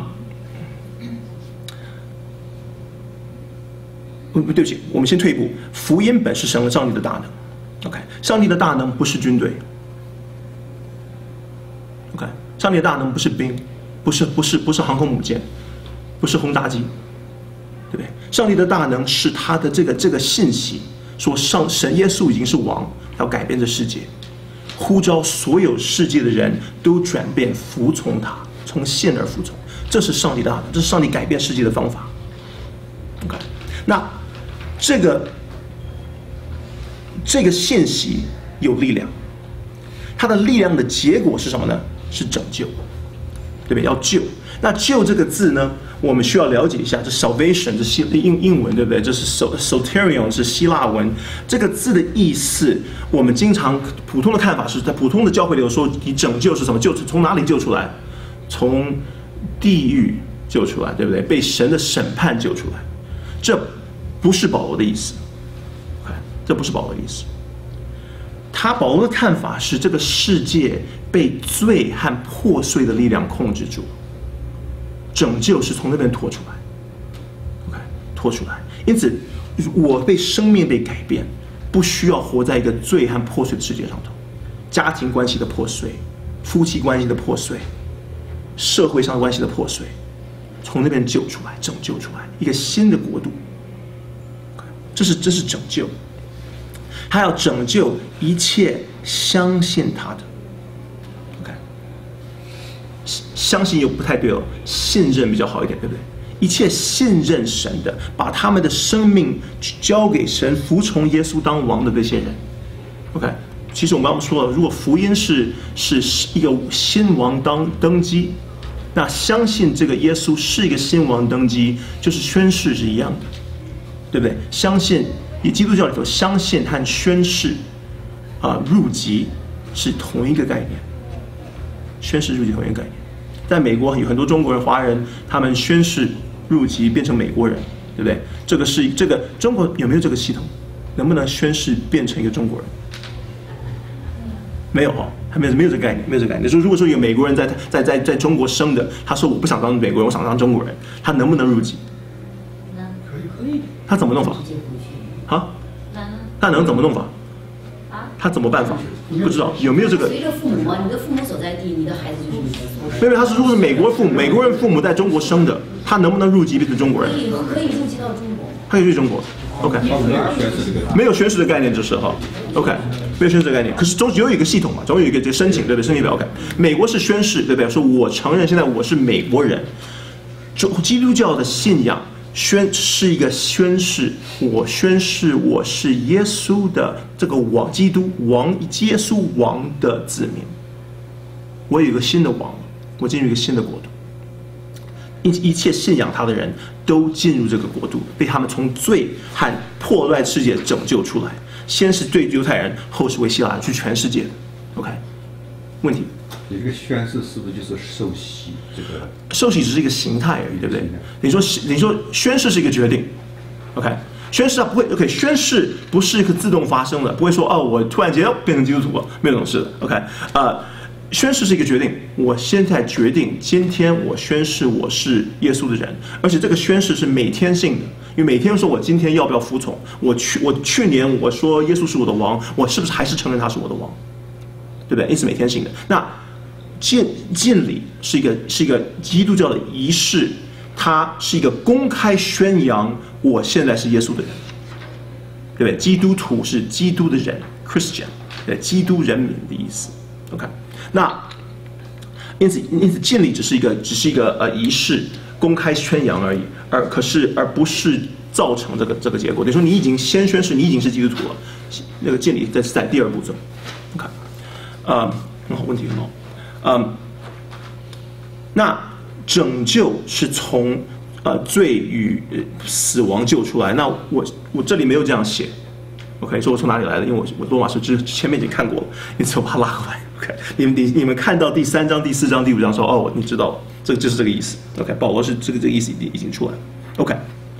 嗯，对不起，我们先退一步，福音本是神和上帝的大能 ，OK， 上帝的大能不是军队。 OK， 上帝的大能不是兵，不是不是不是航空母舰，不是轰炸机，对不对？上帝的大能是他的这个这个信息，说上神耶稣已经是王，要改变这世界，呼召所有世界的人都转变服从他，从信而服从，这是上帝的大能，这是上帝改变世界的方法。OK， 那这个这个信息有力量，它的力量的结果是什么呢？ 是拯救，对不对？要救。那救这个字呢，我们需要了解一下。这 salvation 这希英英文对不对？这是 soterion 是希腊文。这个字的意思，我们经常普通的看法是在普通的教会里有说，你拯救是什么？救从哪里救出来？从地狱救出来，对不对？被神的审判救出来。这不是保罗的意思，这不是保罗的意思。 他保罗的看法是，这个世界被罪和破碎的力量控制住，拯救是从那边拖出来 ，OK， 拖出来。因此，我被生命被改变，不需要活在一个罪和破碎的世界上头，家庭关系的破碎，夫妻关系的破碎，社会上关系的破碎，从那边救出来，拯救出来一个新的国度。这是这是拯救。 他要拯救一切相信他的 ，OK， 相信又不太对哦，信任比较好一点，对不对？一切信任神的，把他们的生命交给神，服从耶稣当王的这些人 ，OK。其实我们刚刚说了，如果福音是是一个新王当登基，那相信这个耶稣是一个新王登基，就是宣誓是一样的，对不对？相信。 以基督教里头，相信和宣誓，啊，入籍是同一个概念。宣誓入籍同一个概念。在美国有很多中国人、华人，他们宣誓入籍变成美国人，对不对？这个是这个中国有没有这个系统？能不能宣誓变成一个中国人？没有哈，还没有没有这个概念，没有这个概念。就如果说有美国人在在在在中国生的，他说我不想当美国人，我想当中国人，他能不能入籍？ 可以可以。 他怎么弄法？ 啊，那能怎么弄法？ 啊， 他怎么办法？不知道有没有这个？ 随着父母啊，你的父母所在地，你的孩子就是你的所在地。 没有，他是如果是美国父母，美国人父母在中国生的，他能不能入籍变成中国人？ 可以可以入籍到中国。 他可以入中国 ，OK。没有宣誓的概念就是哈 ，OK， 没有宣誓的概念。可是总有一个系统嘛，总有一个这个申请，对不对？申请表 OK。美国是宣誓，对不对？说我承认现在我是美国人。中基督教的信仰宣是一个宣誓，我宣誓我是耶稣的这个王，基督王，耶稣王的子民。我有一个新的王，我进入一个新的国度。一一切信仰他的人都进入这个国度，被他们从罪和破乱世界拯救出来。先是对犹太人，后是为希腊人，去全世界。OK， 问题？ 这个宣誓是不是就是受洗？这个受洗只是一个形态而已，对不对？你说你说宣誓是一个决定 ，OK？ 宣誓它不会 OK， 宣誓不是一个自动发生的，不会说哦，我突然间变成基督徒了，没有这种事的 ，OK？ 呃，宣誓是一个决定，我现在决定今天我宣誓我是耶稣的人，而且这个宣誓是每天性的，因为每天说我今天要不要服从，我去我去年我说耶稣是我的王，我是不是还是承认他是我的王，对不对？因此每天性的那。敬敬礼是一个是一个基督教的仪式，它是一个公开宣扬我现在是耶稣的人，对不对？基督徒是基督的人 ，Christian， 对，基督人民的意思。OK， 那因此因此敬礼只是一个只是一个呃仪式，公开宣扬而已，而可是而不是造成这个这个结果。等于说你已经先宣誓你已经是基督徒了，那个敬礼在在第二步骤。OK， 呃，很好，问题很好。嗯，那拯救是从呃罪与死亡救出来。那我我这里没有这样写 ，OK？ 说我从哪里来的？因为我我罗马书之前面已经看过了，因此我把它拉回来 ，OK？ 你们你你们看到第三章、第四章、第五章说哦，你知道了，这就是这个意思 ，OK？ 保罗是这个这个意思已经已经出来了 ，OK？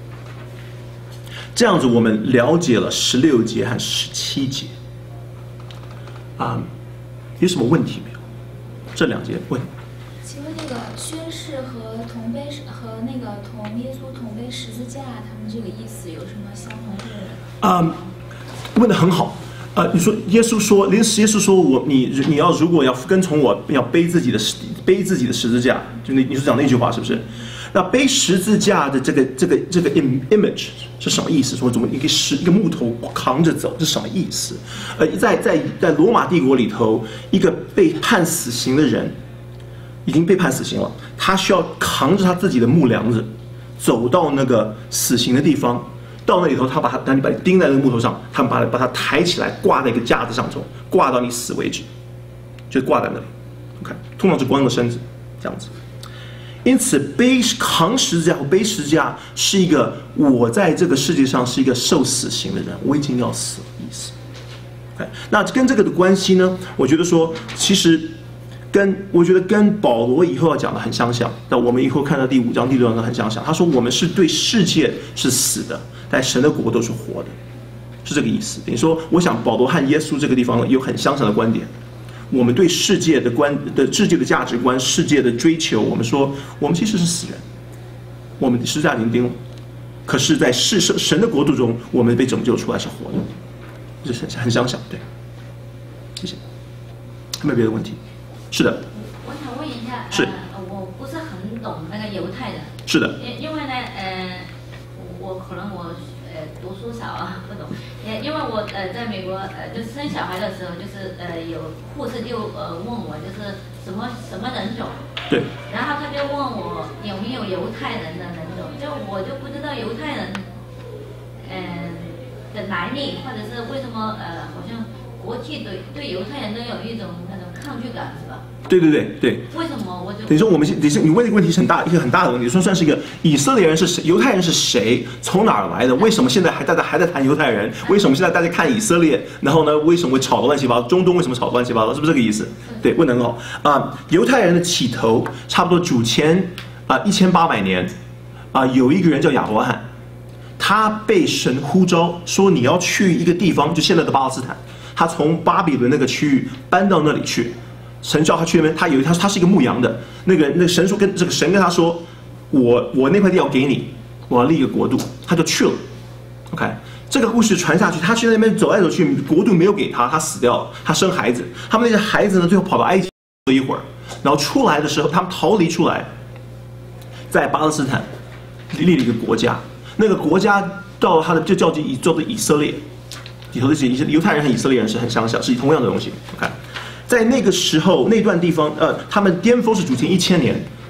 这样子我们了解了十六节和十七节，啊、嗯，有什么问题没有？这两节问。 请问那个宣誓和同背和那个同耶稣同背十字架，他们这个意思有什么相同之处？ 啊、嗯，问得很好。呃，你说耶稣说，临时耶稣说我你你要如果要跟从我，要背自己的背自己的十字架，就那你是讲那句话是不是？那背十字架的这个这个这个 image 是什么意思？说怎么一个石一个木头扛着走，这是什么意思？呃，在在在罗马帝国里头，一个被判死刑的人已经被判死刑了，他需要扛着他自己的木梁子，走到那个死刑的地方。到那里头，他把他，当你把你钉在那个木头上，他们把把它抬起来，挂在一个架子上头，挂到你死为止，就挂在那里。OK， 通常是光着身子这样子。因此，背扛十字架或背十字架是一个我在这个世界上是一个受死刑的人，我已经要死的意思。OK， 那跟这个的关系呢？我觉得说，其实跟我觉得跟保罗以后要讲的很相像。那我们以后看到第五章、第六章很相像。他说我们是对世界是死的，但神的国都是活的，是这个意思。等于说，我想保罗和耶稣这个地方有很相像的观点。我们对世界的观的世界的价值观、世界的追求，我们说我们其实是死人，我们十字架已经钉了，可是，在世神的国度中，我们被拯救出来是活的，这是很相像。对，谢谢。有没有别的问题？是的。 我想问一下， 是， 呃，我不是很懂那个犹太人。 是的。 因因为呢，呃，我可能我呃读书少啊，不懂。也因为我呃在美国呃就生小孩的时候，就是呃有护士就呃问我就是什么什么人种。 对。 然后他就问我有没有犹太人的人种，就我就不知道犹太人，嗯、呃、的来历，或者是为什么呃好像国际对对犹太人都有一种那种抗拒感，是吧？ 对对对对。 为什么我就？ 等于说我们你是你问这个问题是很大一个很大的问题，说算是一个以色列人是谁，犹太人是谁，从哪儿来的？为什么现在还大家还在谈犹太人？为什么现在大家看以色列？然后呢，为什么会吵得乱七八糟？中东为什么吵得乱七八糟？是不是这个意思？对，问得很好啊。犹太人的起头差不多主前啊一千八百年啊，有一个人叫亚伯拉罕，他被神呼召说你要去一个地方，就现在的巴勒斯坦。他从巴比伦那个区域搬到那里去，神叫他去那边，他以为他他是一个牧羊的，那个那个神说跟这个神跟他说，我我那块地要给你，我要立一个国度，他就去了。OK， 这个故事传下去，他去那边走来走去，国度没有给他，他死掉了，他生孩子，他们那些孩子呢，最后跑到埃及了一会儿，然后出来的时候，他们逃离出来，在巴勒斯坦立了一个国家，那个国家到了他的就叫做以叫做以色列。里头的这些犹太人和以色列人是很相像，是同样的东西。OK， 在那个时候那段地方，呃，他们巅峰是主前一千年，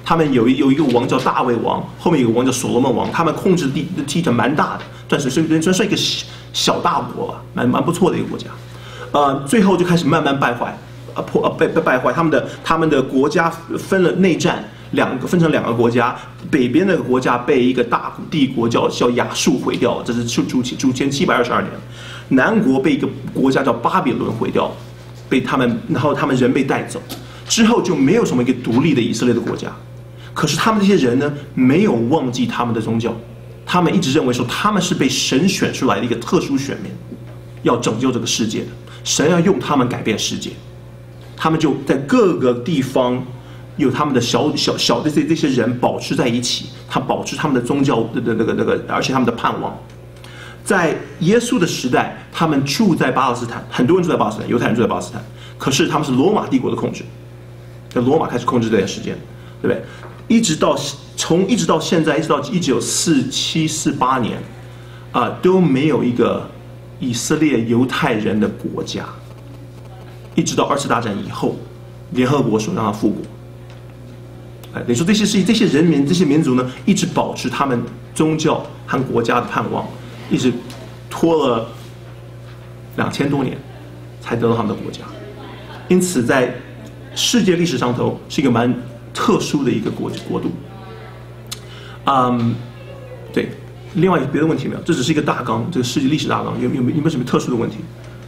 他们有一有一个王叫大卫王，后面有个王叫所罗门王，他们控制地地产蛮大的，算是算算算一个小大国吧，蛮蛮不错的一个国家。呃，最后就开始慢慢败坏，呃破呃被被败坏，他们的他们的国家分了内战，两个分成两个国家，北边那个国家被一个大帝国叫叫亚述毁掉了，这是主主主前七百二十二年，南国被一个国家叫巴比伦毁掉了，被他们然后他们人被带走，之后就没有什么一个独立的以色列的国家。可是他们这些人呢，没有忘记他们的宗教，他们一直认为说他们是被神选出来的一个特殊选民，要拯救这个世界的。神要用他们改变世界，他们就在各个地方有他们的小小小的这这些人保持在一起，他保持他们的宗教的那个那个，而且他们的盼望。在耶稣的时代，他们住在巴勒斯坦，很多人住在巴勒斯坦，犹太人住在巴勒斯坦，可是他们是罗马帝国的控制，在罗马开始控制这段时间，对不对？一直到从一直到现在，一直到一九四七四八年，啊、呃，都没有一个以色列犹太人的国家，一直到二次大战以后，联合国说让他复国。哎，等于说这些是这些人民、这些民族呢，一直保持他们宗教和国家的盼望，一直拖了两千多年，才得到他们的国家。因此，在世界历史上头是一个蛮特殊的一个国国度。嗯，对。另外有别的问题没有？这只是一个大纲，这个世界历史大纲，有有有没有什么特殊的问题？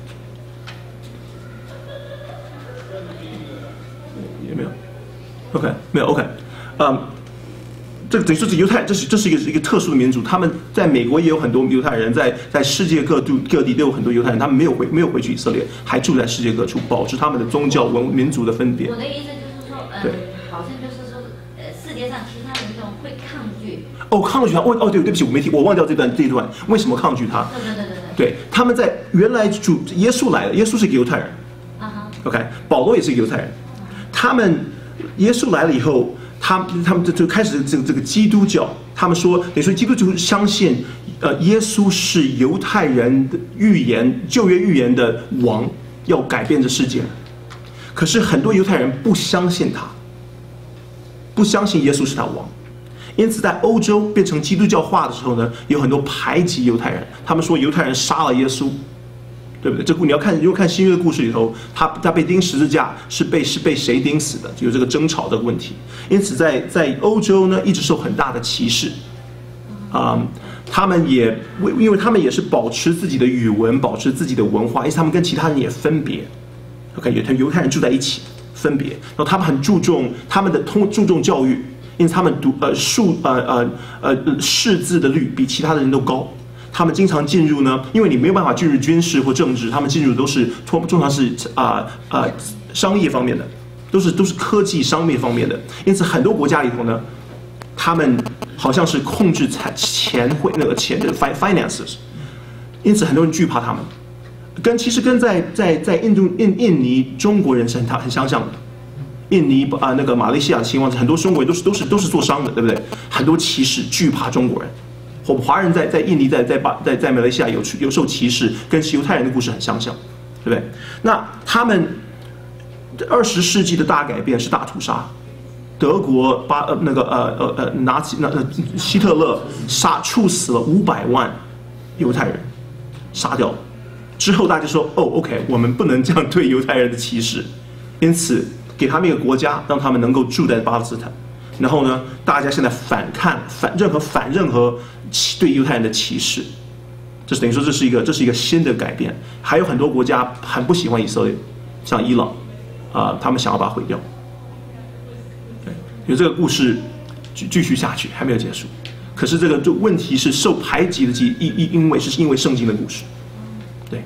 有没有 ？OK， 没有 OK， 嗯，这个等于说是犹太，这是这是一个一个特殊的民族，他们在美国也有很多犹太人，在在世界各地各地都有很多犹太人，他们没有回没有回去以色列，还住在世界各处，保持他们的宗教文民族的分别。 我的意思就是说，嗯，好像就是说，呃，世界上其他民众会抗拒。 哦，抗拒他，哦哦，对，对不起，我没提，我忘掉这段这一段，为什么抗拒他？ 对对对对对。对，他们在原来主耶稣来了，耶稣是一个犹太人。 啊哈。 OK， 保罗也是一个犹太人，他们耶稣来了以后，他他们就就开始这个这个基督教，他们说，等于说基督徒相信，呃，耶稣是犹太人的预言，旧约预言的王，要改变这世界。可是很多犹太人不相信他，不相信耶稣是他王。因此，在欧洲变成基督教化的时候呢，有很多排挤犹太人。他们说犹太人杀了耶稣，对不对？这故你要看，如果看新约的故事里头，他他被钉十字架是被是被谁钉死的？就有这个争吵的问题。因此在，在在欧洲呢，一直受很大的歧视。啊、嗯，他们也为因为他们也是保持自己的语文，保持自己的文化，因此他们跟其他人也分别。OK， 犹太犹太人住在一起，分别。然后他们很注重他们的通注重教育。因此，他们读呃数呃呃呃识字的率比其他的人都高。他们经常进入呢，因为你没有办法进入军事或政治，他们进入都是通通常是啊啊、呃呃、商业方面的，都是都是科技商业方面的。因此，很多国家里头呢，他们好像是控制财钱会那个钱的 finances， 因此很多人惧怕他们。跟其实跟在在在印度印印尼中国人是很很相像的。印尼啊，那个马来西亚的情况是很多中国人都是都是都是做商的，对不对？很多歧视，惧怕中国人。我们华人在在印尼在在巴在在马来西亚有有受歧视，跟犹太人的故事很相像，对不对？那他们二十世纪的大改变是大屠杀，德国巴呃那个呃呃呃拿起那呃希特勒杀处死了五百万犹太人，杀掉了。之后大家说哦 ，OK， 我们不能这样对犹太人的歧视，因此。给他们一个国家，让他们能够住在巴勒斯坦。然后呢，大家现在反抗反任何反任何对犹太人的歧视，这是等于说这是一个这是一个新的改变。还有很多国家很不喜欢以色列，像伊朗啊、呃，他们想要把它毁掉。对，有这个故事继继续下去，还没有结束。可是这个就问题是受排挤的基因因因为是因为圣经的故事。对，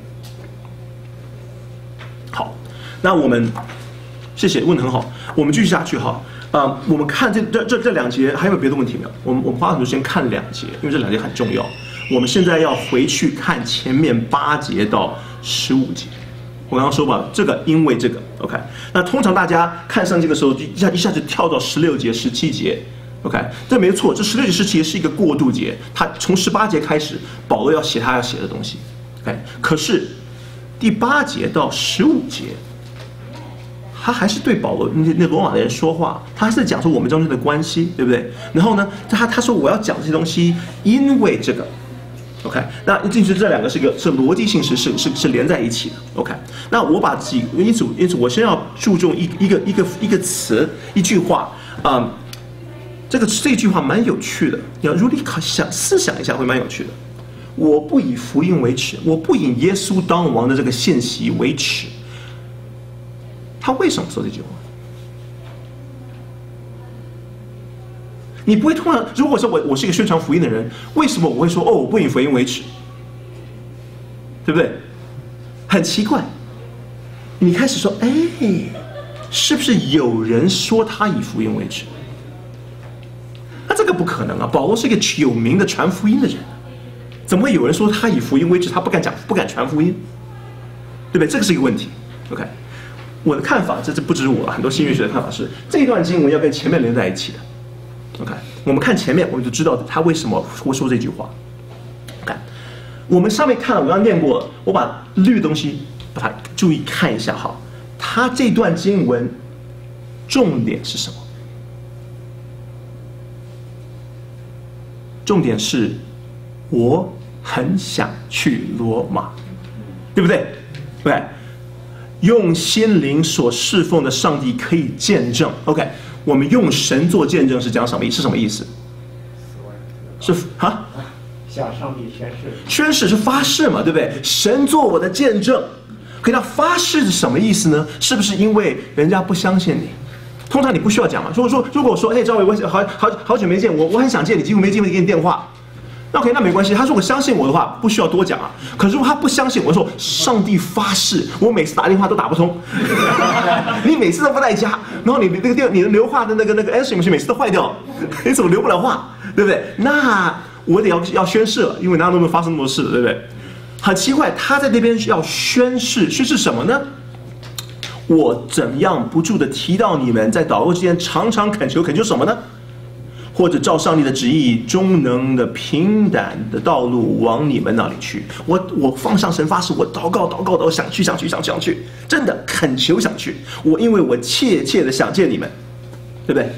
好，那我们。谢谢，问得很好。我们继续下去哈。啊、呃，我们看这这这这两节还有没有别的问题没有？我们我们花很多时间看两节，因为这两节很重要。我们现在要回去看前面八节到十五节。我刚刚说吧，这个因为这个 ，OK。那通常大家看圣经的时候，就一下一下就跳到十六节、十七节 ，OK。这没错，这十六节、十七节是一个过渡节，它从十八节开始，保罗要写他要写的东西 ，OK。可是第八节到十五节。 他还是对保罗那那罗马的人说话，他还是在讲说我们中间的关系，对不对？然后呢，他他说我要讲这些东西，因为这个 ，OK， 那其实这两个是个是逻辑性是是是是连在一起的 ，OK。那我把几因此因此我先要注重一一个一个一个词一句话啊、嗯，这个这句话蛮有趣的，你要如你考想思想一下会蛮有趣的。我不以福音为耻，我不以耶稣当王的这个信息为耻。他为什么说这句话？你不会突然，如果说我我是一个宣传福音的人，为什么我会说哦，我不以福音为耻？对不对？很奇怪。你开始说，哎，是不是有人说他以福音为耻？那这个不可能啊！保罗是一个有名的传福音的人，怎么会有人说他以福音为耻？他不敢讲，不敢传福音，对不对？这个是一个问题。OK。我的看法，这这不只是我，很多新约学的看法是，这一段经文要跟前面连在一起的。OK， 我们看前面，我们就知道他为什么会说这句话。OK， 我们上面看了，我刚刚念过了，我把绿的东西把它注意看一下哈。他这段经文重点是什么？重点是，我很想去罗马，对不对？对。用心灵所侍奉的上帝可以见证 ，OK， 我们用神做见证是讲什么意思？是什么意思？是啊， 向上帝宣誓， 宣誓是发誓嘛，对不对？神做我的见证，可他发誓是什么意思呢？是不是因为人家不相信你？通常你不需要讲嘛。如果说，如果说，哎，赵伟，我好好好久没见，我我很想见你，几乎没机会给你电话。那 OK， 那没关系。他如果相信我的话，不需要多讲啊。可是如果他不相信我说，上帝发誓，我每次打电话都打不通，你每次都不在家，然后你那个电你的留话的那个那个 answering machine 每次都坏掉，你怎么留不了话，对不对？那我得要要宣誓了，因为哪有那么发生那么多事，对不对？很奇怪，他在那边要宣誓，宣誓什么呢？我怎么样不住的提到你们，在祷告之间常常恳求，恳求什么呢？或者照上帝的旨意，终能的平坦的道路往你们那里去。我我放上神发誓，我祷告祷告祷，想去想去想去想去，真的恳求想去。我因为我切切的想见你们，对不对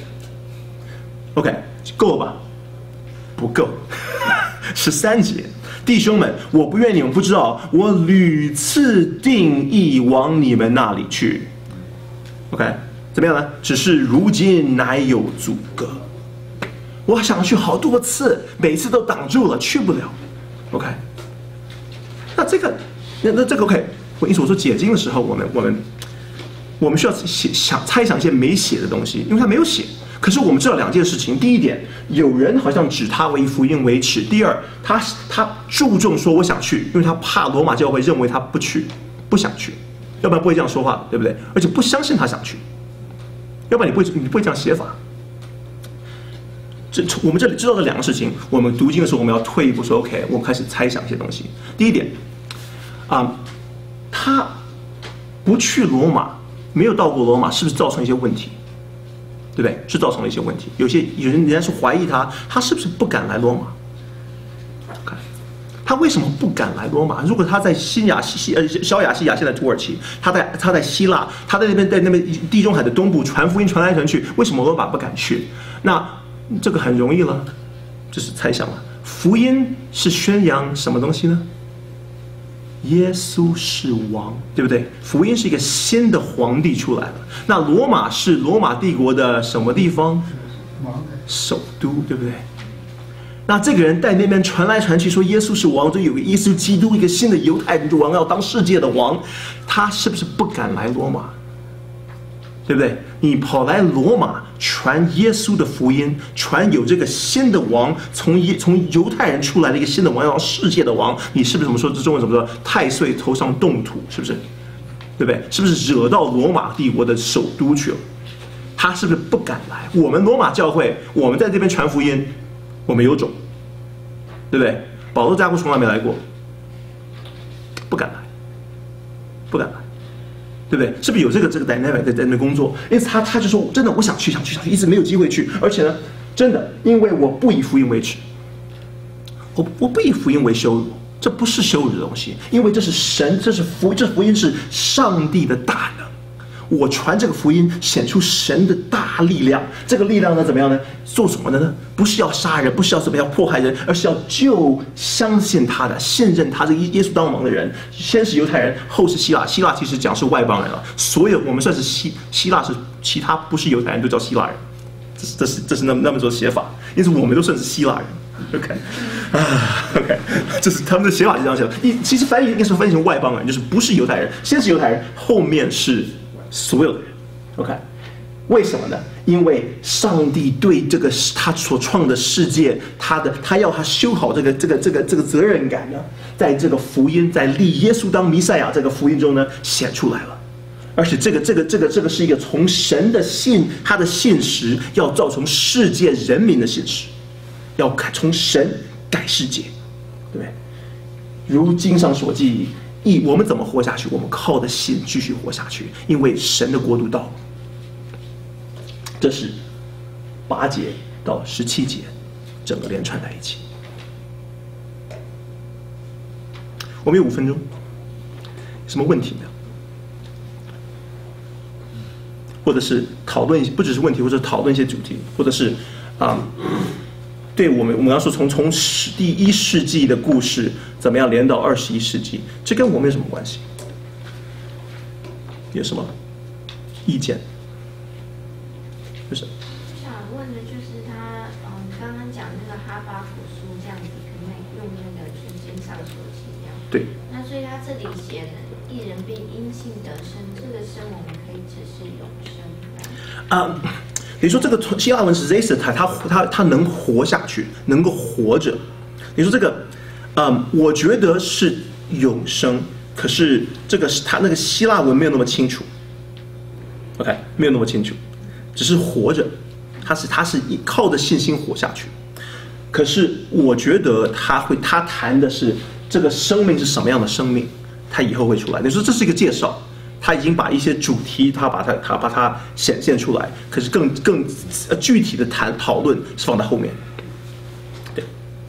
？OK， 够了吧？不够。十三节，弟兄们，我不愿你们不知道，我屡次定义往你们那里去。OK， 怎么样呢？只是如今乃有阻隔。我想去好多次，每次都挡住了，去不了。OK， 那这个，那那这个 OK， 我因此我说解经的时候，我们我们我们需要写想猜想一些没写的东西，因为他没有写。可是我们知道两件事情：第一点，有人好像指他为福音为耻；第二，他他注重说我想去，因为他怕罗马教会认为他不去，不想去，要不然不会这样说话，对不对？而且不相信他想去，要不然你不会你不会这样写法。这我们这里知道的两个事情，我们读经的时候我们要退一步说 ，OK， 我们开始猜想一些东西。第一点，啊、嗯，他不去罗马，没有到过罗马，是不是造成一些问题？对不对？是造成了一些问题。有些有人人家是怀疑他，他是不是不敢来罗马？看，他为什么不敢来罗马？如果他在新亚西呃小亚细亚，现在土耳其，他在他在希腊，他在那边在那边地中海的东部传福音传来传去，为什么罗马不敢去？那这个很容易了，这是猜想了。福音是宣扬什么东西呢？耶稣是王，对不对？福音是一个新的皇帝出来了。那罗马是罗马帝国的什么地方？首都，对不对？那这个人在那边传来传去说耶稣是王，这有个耶稣基督，一个新的犹太人的王要当世界的王，他是不是不敢来罗马？对不对？你跑来罗马传耶稣的福音，传有这个新的王，从耶从犹太人出来的一个新的王，要当世界的王，你是不是怎么说？这中文怎么说？太岁头上动土，是不是？对不对？是不是惹到罗马帝国的首都去了？他是不是不敢来？我们罗马教会，我们在这边传福音，我们有种，对不对？保罗家族从来没来过，不敢来，不敢来。对不对？是不是有这个这个 dynamic 在在那边工作？因此他他就说，真的我想去想去想去，一直没有机会去。而且呢，真的，因为我不以福音为耻，我我不以福音为羞辱，这不是羞辱的东西，因为这是神，这是福，这福音是上帝的大能。 我传这个福音，显出神的大力量。这个力量呢，怎么样呢？做什么的呢？不是要杀人，不是要怎么样迫害人，而是要救相信他的、信任他这个耶稣当王的人。先是犹太人，后是希腊。希腊其实讲是外邦人了，所有我们算是希希腊是其他不是犹太人都叫希腊人，这是这是这是那么那么多写法，因此我们都算是希腊人。OK， 啊 ，OK， 这是他们的写法是这样写的。你其实翻译应该是翻译成外邦人，就是不是犹太人，先是犹太人，后面是所有的人。OK， 为什么呢？因为上帝对这个他所创的世界，他的他要他修好这个这个这个这个责任感呢，在这个福音，在立耶稣当弥赛亚这个福音中呢显出来了。而且这个这个这个这个是一个从神的信，他的信实要造成世界人民的信实。要从神改世界，对不对？如经上所记，一我们怎么活下去？我们靠着信继续活下去，因为神的国度到了。这是八节到十七节，整个连串在一起。我们有五分钟，什么问题呢？或者是讨论，不只是问题，或者讨论一些主题，或者是啊。嗯对我们，我们要说从从第一世纪的故事怎么样连到二十一世纪，这跟我们有什么关系？有什么意见？就是想问的就是他，嗯，刚刚讲那个哈巴谷书这样子，可能用那个圣经上所记一样。 对。 那所以他这里写的“一人并因信得生”，这个生我们可以指是永生。 啊。你说这个希腊文是 zesta， 他他他能活下去，能够活着。你说这个，嗯，我觉得是永生，可是这个他那个希腊文没有那么清楚。OK， 没有那么清楚，只是活着，他是他是靠着信心活下去。可是我觉得他会他谈的是这个生命是什么样的生命，他以后会出来。你说这是一个介绍。他已经把一些主题，他把它他把它显现出来，可是更更具体的谈讨论是放在后面。对。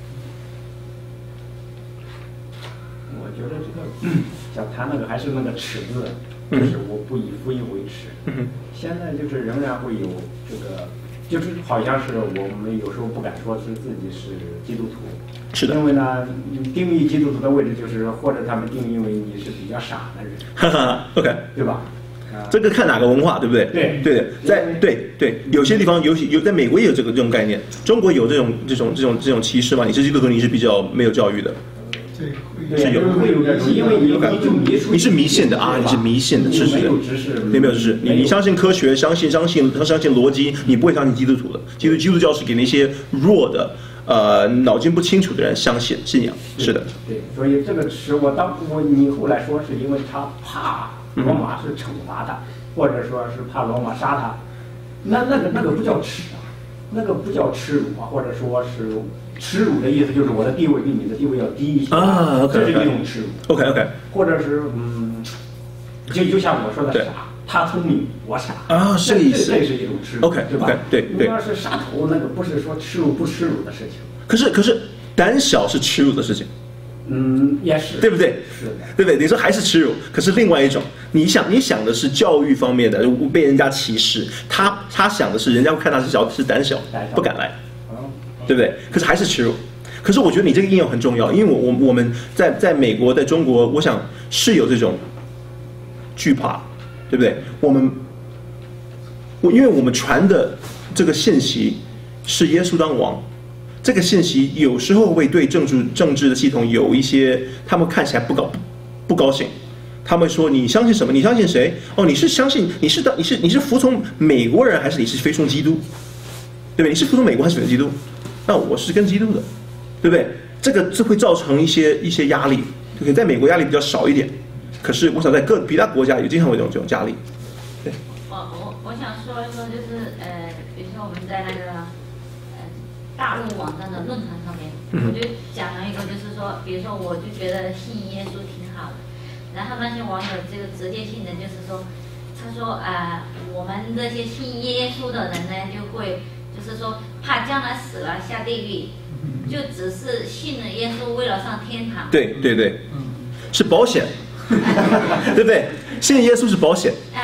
我觉得这个想谈那个还是那个尺字，就是我不以福音为耻。 嗯、 现在就是仍然会有这个，就是好像是我们有时候不敢说是自己是基督徒。 是的， 因为呢，定义基督徒的位置就是，或者他们定义为你是比较傻的人， 哈哈 ，OK， 对吧？ 啊、这个看哪个文化，对不对？ 对对，在对对，有些地方有有，在美国也有这个这种概念，中国有这种这种这种这种歧视吗？你是基督徒，你是比较没有教育的。 对，是有会有这种，因为你你就迷信， 你是迷信的啊，你是迷信的，是是的，你没有知识，你你相信科学，相信相信相信逻辑，你不会相信基督徒的。基督基督教是给那些弱的。呃，脑筋不清楚的人相信信仰，是的。 对，所以这个词我当我你后来说是因为他怕罗马是惩罚他，嗯、或者说是怕罗马杀他，那那个那个不叫耻啊，那个不叫耻辱啊，或者说是耻辱的意思就是我的地位比你的地位要低一些啊， okay, 这是一种耻辱。 OK OK， 或者是嗯，就就像我说的傻。他聪明，我傻啊，这个意思， 这是一种耻辱 ，OK， 对吧？ okay, 对对。 你要是杀头，那个不是说耻辱不耻辱的事情。 可是可是，胆小是耻辱的事情。 嗯，也是， 对不对？ 是的， 对不对？你说还是耻辱，可是另外一种，你想你想的是教育方面的，被人家歧视，他他想的是人家看他是小是胆小，不敢来，对不对？可是还是耻辱。可是我觉得你这个应用很重要，因为我我我们在在美国，在中国，我想是有这种惧怕。对不对？我们，我因为我们传的这个信息是耶稣当王，这个信息有时候会对政治政治的系统有一些，他们看起来不高不高兴，他们说你相信什么？你相信谁？哦，你是相信你是的你是你是服从美国人还是你是非从基督？对不对？你是服从美国还是服从基督？那我是跟基督的，对不对？这个这会造成一些一些压力，可能在美国压力比较少一点。可是我想在各其他国家也经常会有这种压力。对。 我我我想说一说，就是呃，比如说我们在那个呃大陆网站的论坛上面， 嗯、 我就讲了一个，就是说，比如说我就觉得信耶稣挺好的，然后那些网友这个直接性的就是说，他说啊、呃，我们这些信耶稣的人呢，就会就是说怕将来死了下地狱，就只是信了耶稣为了上天堂。 对对对，是保险。对不对？信耶稣是保险。 呃，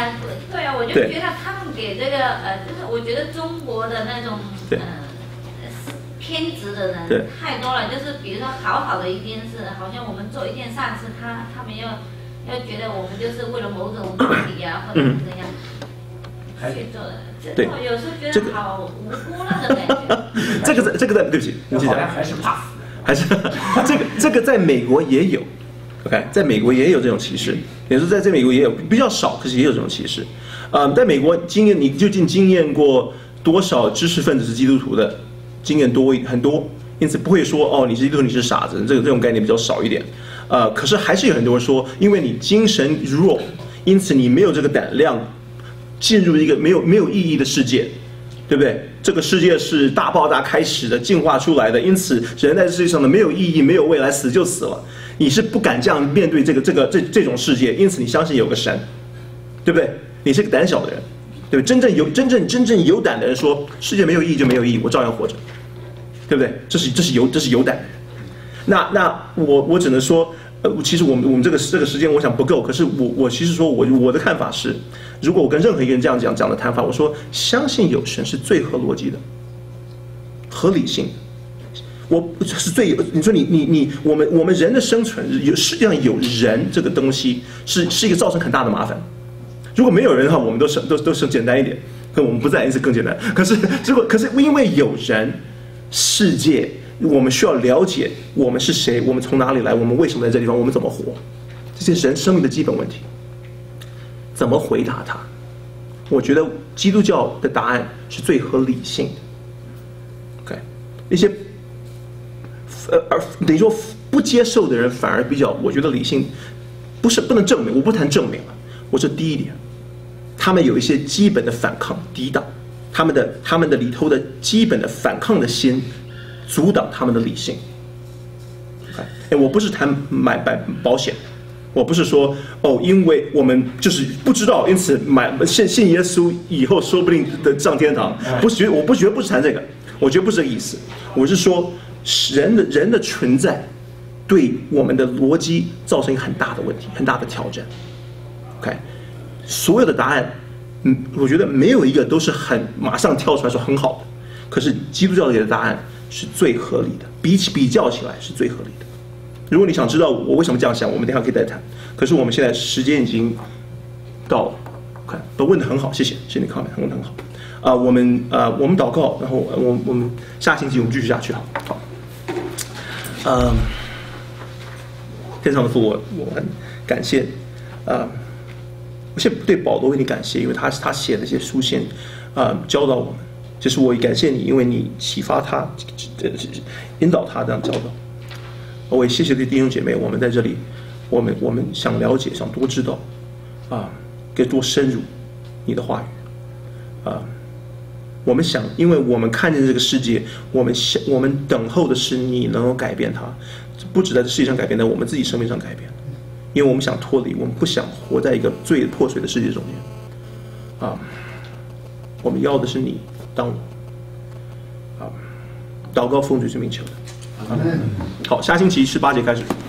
对啊，我就觉得他们给这个呃，就是我觉得中国的那种呃偏执的人太多了，就是比如说好好的一件事，好像我们做一件善事，他他们要要觉得我们就是为了某种目的呀，或者是怎样去做的。 对， 我有时候觉得好无辜那种感觉。 这个在这个在对不起，你好像还是怕死， 还是这个这个在美国也有 ，OK， 在美国也有这种歧视，也就是在在美国也有比较少，可是也有这种歧视。嗯，在美国经验，你究竟经验过多少知识分子是基督徒的？经验多很多，因此不会说哦，你是基督徒你是傻子，这个这种概念比较少一点。呃，可是还是有很多人说，因为你精神弱，因此你没有这个胆量进入一个没有没有意义的世界，对不对？这个世界是大爆炸开始的，进化出来的，因此人在世界上的没有意义，没有未来，死就死了。你是不敢这样面对这个这个这这种世界，因此你相信有个神，对不对？你是个胆小的人，对不对？真正有真正真正有胆的人说，世界没有意义就没有意义，我照样活着，对不对？这是这是有这是有胆的人。那那我我只能说。呃，其实我们我们这个这个时间我想不够，可是我我其实说我我的看法是，如果我跟任何一个人这样讲讲的谈法，我说相信有神是最合逻辑的，合理性的，我是最有你说你你你我们我们人的生存有世界上有人这个东西是是一个造成很大的麻烦，如果没有人的话，我们都是都都是简单一点，跟我们不在因此更简单。可是如果可是因为有人，世界。我们需要了解我们是谁，我们从哪里来，我们为什么在这地方，我们怎么活，这些人生命的基本问题，怎么回答它？我觉得基督教的答案是最合理性的。OK， 那些呃而等于说不接受的人反而比较，我觉得理性不是不能证明，我不谈证明了，我说第一点，他们有一些基本的反抗抵挡，他们的他们的里头的基本的反抗的心。阻挡他们的理性。哎，我不是谈买买保险，我不是说哦，因为我们就是不知道，因此买信信耶稣以后说不定的上天堂。不是觉，我不觉得不是谈这个，我觉得不是这个意思。我是说人的人的存在对我们的逻辑造成一个很大的问题，很大的挑战。OK， 所有的答案，嗯，我觉得没有一个都是很马上跳出来说很好的，可是基督教给的答案。是最合理的，比起比较起来是最合理的。如果你想知道我为什么这样想，我们等一下可以再谈。可是我们现在时间已经到了，看，都问得很好，谢谢，谢谢你 comment， 问得很好。啊、呃，我们啊、呃，我们祷告，然后我我们下星期我们继续下去好。好，嗯，天上的父，我我很感谢，啊、呃，我先对保罗为你感谢，因为他他写的一些书信，啊、呃，教导我们。就是我感谢你，因为你启发他，引导他这样教导。我也谢谢这弟兄姐妹，我们在这里，我们我们想了解，想多知道，啊，更多深入你的话语，啊，我们想，因为我们看见这个世界，我们想，我们等候的是你能够改变它，不止在这世界上改变，在我们自己生命上改变。因为我们想脱离，我们不想活在一个最破碎的世界中间，啊，我们要的是你。当我，啊，祷告奉主之名求的，好，下星期十八节开始。